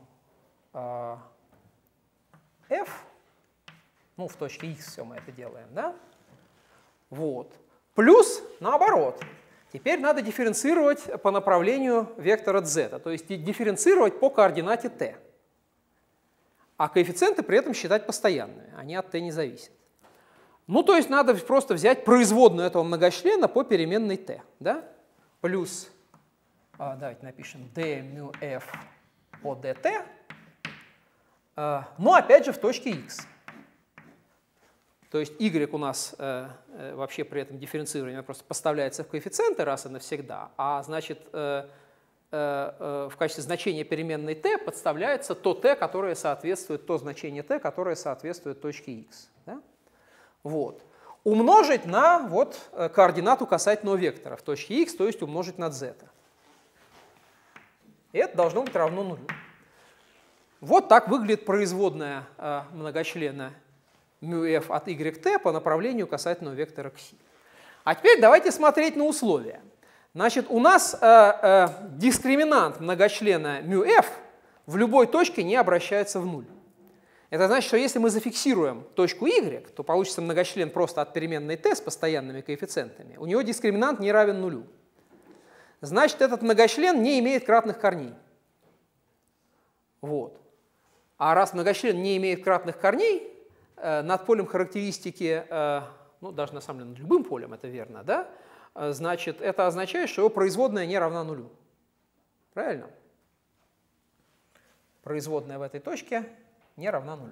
f, ну, в точке x все мы это делаем, да? Вот. Плюс, наоборот, теперь надо дифференцировать по направлению вектора z, то есть дифференцировать по координате t. А коэффициенты при этом считать постоянными, они от t не зависят. Ну, то есть надо просто взять производную этого многочлена по переменной t, да? Плюс, давайте напишем d μ f по dt, но опять же в точке x. То есть y у нас вообще при этом дифференцирование просто поставляется в коэффициенты раз и навсегда, а значит в качестве значения переменной t подставляется то t, которое соответствует, то значение t, которое соответствует точке x. Да? Вот. Умножить на вот координату касательного вектора в точке x, то есть умножить на z. И это должно быть равно нулю. Вот так выглядит производная многочлена μf от yt по направлению касательного вектора кси. А теперь давайте смотреть на условия. Значит, у нас дискриминант многочлена μf в любой точке не обращается в нуль. Это значит, что если мы зафиксируем точку y, то получится многочлен просто от переменной t с постоянными коэффициентами. У него дискриминант не равен нулю. Значит, этот многочлен не имеет кратных корней. Вот. А раз многочлен не имеет кратных корней, над полем характеристики, ну, даже на самом деле над любым полем это верно, да? Значит, это означает, что его производная не равна нулю. Правильно? Производная в этой точке не равна нулю.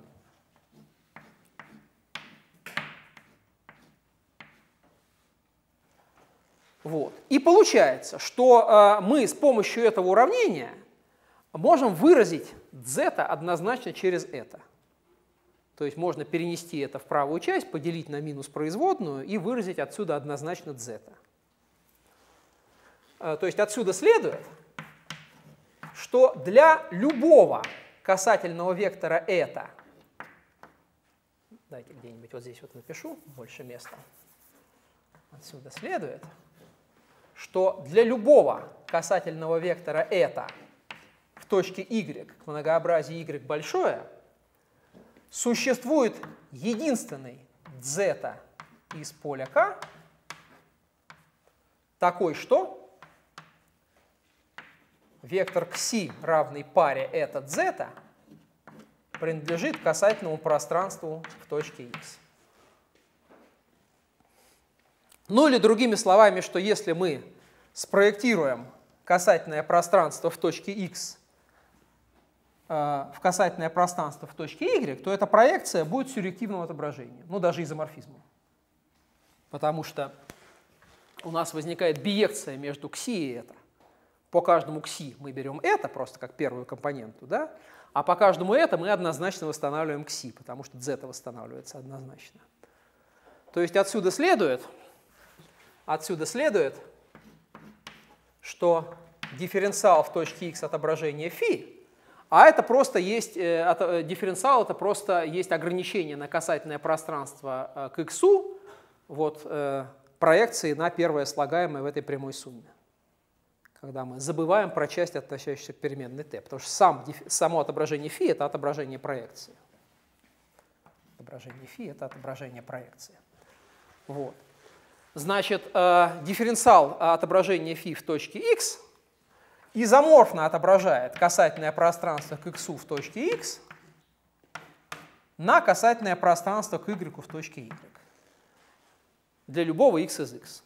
Вот. И получается, что мы с помощью этого уравнения можем выразить z однозначно через это. То есть можно перенести это в правую часть, поделить на минус производную и выразить отсюда однозначно z. То есть отсюда следует, что для любого касательного вектора это, давайте где-нибудь вот здесь вот напишу, больше места, отсюда следует, что для любого касательного вектора это в точке y к многообразию y большое существует единственный z из поля k, такой, что вектор кси, равный паре этот z, принадлежит касательному пространству в точке x. Ну или другими словами, что если мы спроектируем касательное пространство в точке x в касательное пространство в точке y, то эта проекция будет сюррективным отображением, ну даже изоморфизмом. Потому что у нас возникает биекция между кси и это. по каждому кси мы берем это просто как первую компоненту, да? А по каждому это мы однозначно восстанавливаем кси, потому что z восстанавливается однозначно. То есть отсюда следует, что дифференциал в точке x отображения φ, а это просто есть, дифференциал это просто есть ограничение на касательное пространство к x, вот, проекции на первое слагаемое в этой прямой сумме. Когда мы забываем про часть, относящуюся к переменной t, потому что само отображение φ это отображение проекции. Отображение φ это отображение проекции. Вот. Значит, дифференциал отображения φ в точке x изоморфно отображает касательное пространство к x в точке x на касательное пространство к y в точке y для любого x из x.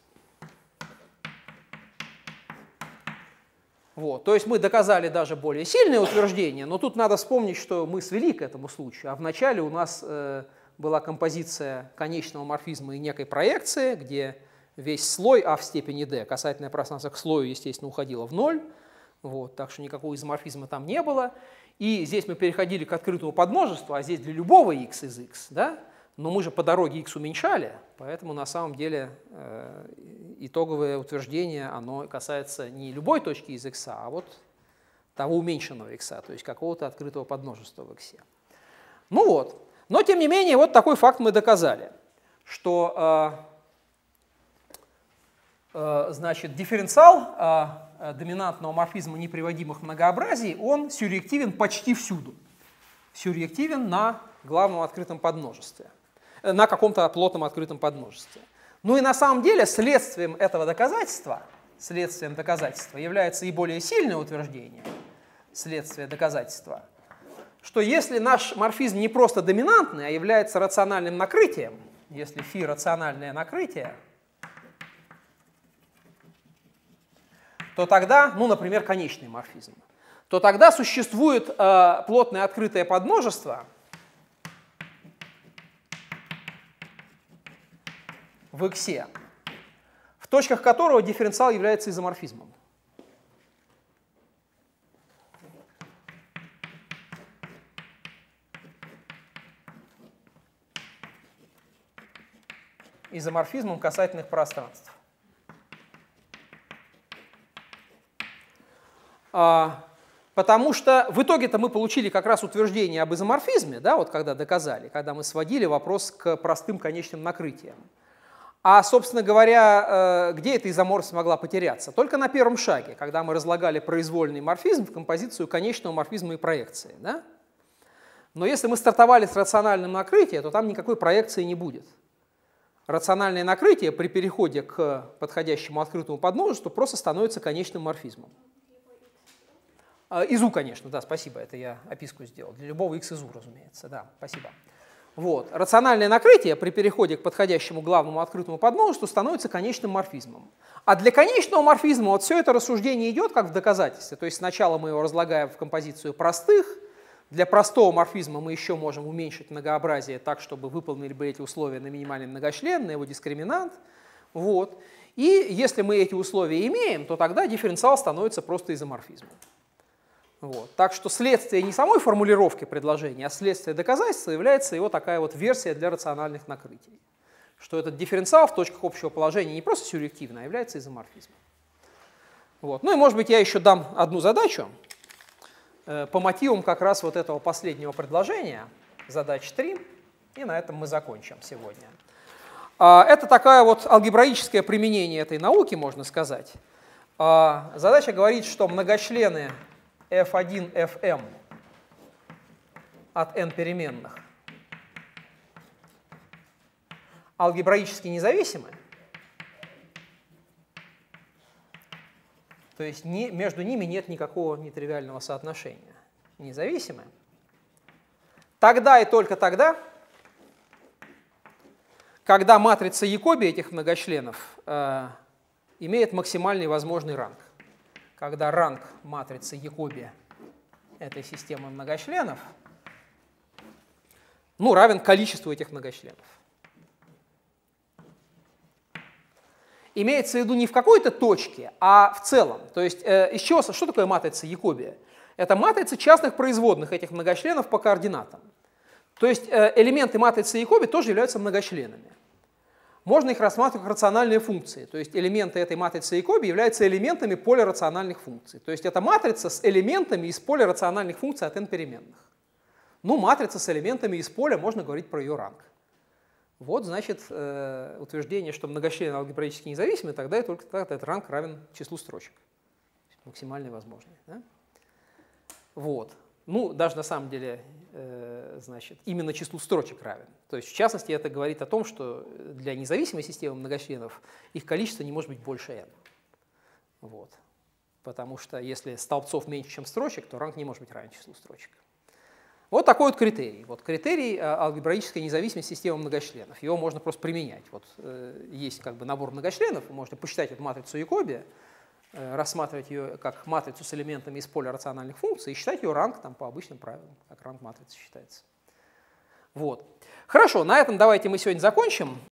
Вот. То есть мы доказали даже более сильное утверждение, но тут надо вспомнить, что мы свели к этому случаю. А вначале у нас была композиция конечного морфизма и некой проекции, где весь слой А в степени d, касательное пространство к слою, естественно, уходило в ноль. Вот, так что никакого изоморфизма там не было. И здесь мы переходили к открытому подмножеству, а здесь для любого x из x. Да? Но мы же по дороге x уменьшали, поэтому на самом деле итоговое утверждение оно касается не любой точки из x, а вот того уменьшенного x, то есть какого-то открытого подмножества в x. Ну вот. Но тем не менее, вот такой факт мы доказали, что значит, дифференциал доминантного морфизма неприводимых многообразий, он сюрреактивен почти всюду. Сюрреактивен на главном открытом подмножестве, на каком-то плотном открытом подмножестве. Ну и на самом деле следствием этого доказательства, является и более сильное утверждение, следствие доказательства, что если наш морфизм не просто доминантный, а является рациональным накрытием, если φ рациональное накрытие, то тогда, ну, например, конечный морфизм, то тогда существует плотное открытое подмножество в x, в точках которого дифференциал является изоморфизмом. Изоморфизмом касательных пространств. Потому что в итоге-то мы получили как раз утверждение об изоморфизме, да, вот когда доказали, когда мы сводили вопрос к простым конечным накрытиям. А, собственно говоря, где эта изоморфность могла потеряться? Только на первом шаге, когда мы разлагали произвольный морфизм в композицию конечного морфизма и проекции. Да? Но если мы стартовали с рациональным накрытием, то там никакой проекции не будет. Рациональное накрытие при переходе к подходящему открытому подмножеству просто становится конечным морфизмом. Из U, конечно, да, спасибо, это я описку сделал. Для любого x из U, разумеется, да, спасибо. Вот. Рациональное накрытие при переходе к подходящему главному открытому подмножеству становится конечным морфизмом. А для конечного морфизма вот все это рассуждение идет как в доказательстве. То есть сначала мы его разлагаем в композицию простых. Для простого морфизма мы еще можем уменьшить многообразие так, чтобы выполнили бы эти условия на минимальный многочлен, на его дискриминант. Вот. И если мы эти условия имеем, то тогда дифференциал становится просто изоморфизмом. Вот. Так что следствие не самой формулировки предложения, а следствие доказательства является его такая вот версия для рациональных накрытий. Что этот дифференциал в точках общего положения не просто сюрреактивный, а является изоморфизмом. Вот. Ну и может быть я еще дам одну задачу по мотивам как раз вот этого последнего предложения, задача 3, и на этом мы закончим сегодня. Это такое вот алгебраическое применение этой науки, можно сказать. Задача говорит, что многочлены f1, fm от n переменных алгебраически независимы, то есть между ними нет никакого нетривиального соотношения, независимы, тогда и только тогда, когда матрица Якоби этих многочленов имеет максимальный возможный ранг. Когда ранг матрицы Якоби этой системы многочленов равен количеству этих многочленов. имеется в виду не в какой-то точке, а в целом. То есть что такое матрица Якоби? Это матрица частных производных этих многочленов по координатам. То есть элементы матрицы Якоби тоже являются многочленами. Можно их рассматривать как рациональные функции. То есть элементы этой матрицы Якоби являются элементами поля рациональных функций. То есть это матрица с элементами из поля рациональных функций от n переменных. Ну, матрица с элементами из поля, можно говорить про ее ранг. Вот, значит, утверждение, что многочлены алгебраически независимы, тогда и только тогда этот ранг равен числу строчек. Максимально возможный. Да? Вот. Ну, даже на самом деле, значит, именно числу строчек равен. То есть, в частности, это говорит о том, что для независимой системы многочленов их количество не может быть больше n. Вот. Потому что если столбцов меньше, чем строчек, то ранг не может быть равен числу строчек. Вот такой вот критерий. Вот критерий алгебраической независимости системы многочленов. Его можно просто применять. Вот есть как бы набор многочленов, вы можете посчитать эту матрицу Якоби, рассматривать ее как матрицу с элементами из поля рациональных функций и считать ее ранг там, по обычным правилам, как ранг матрицы считается. Вот. Хорошо, на этом давайте мы сегодня закончим.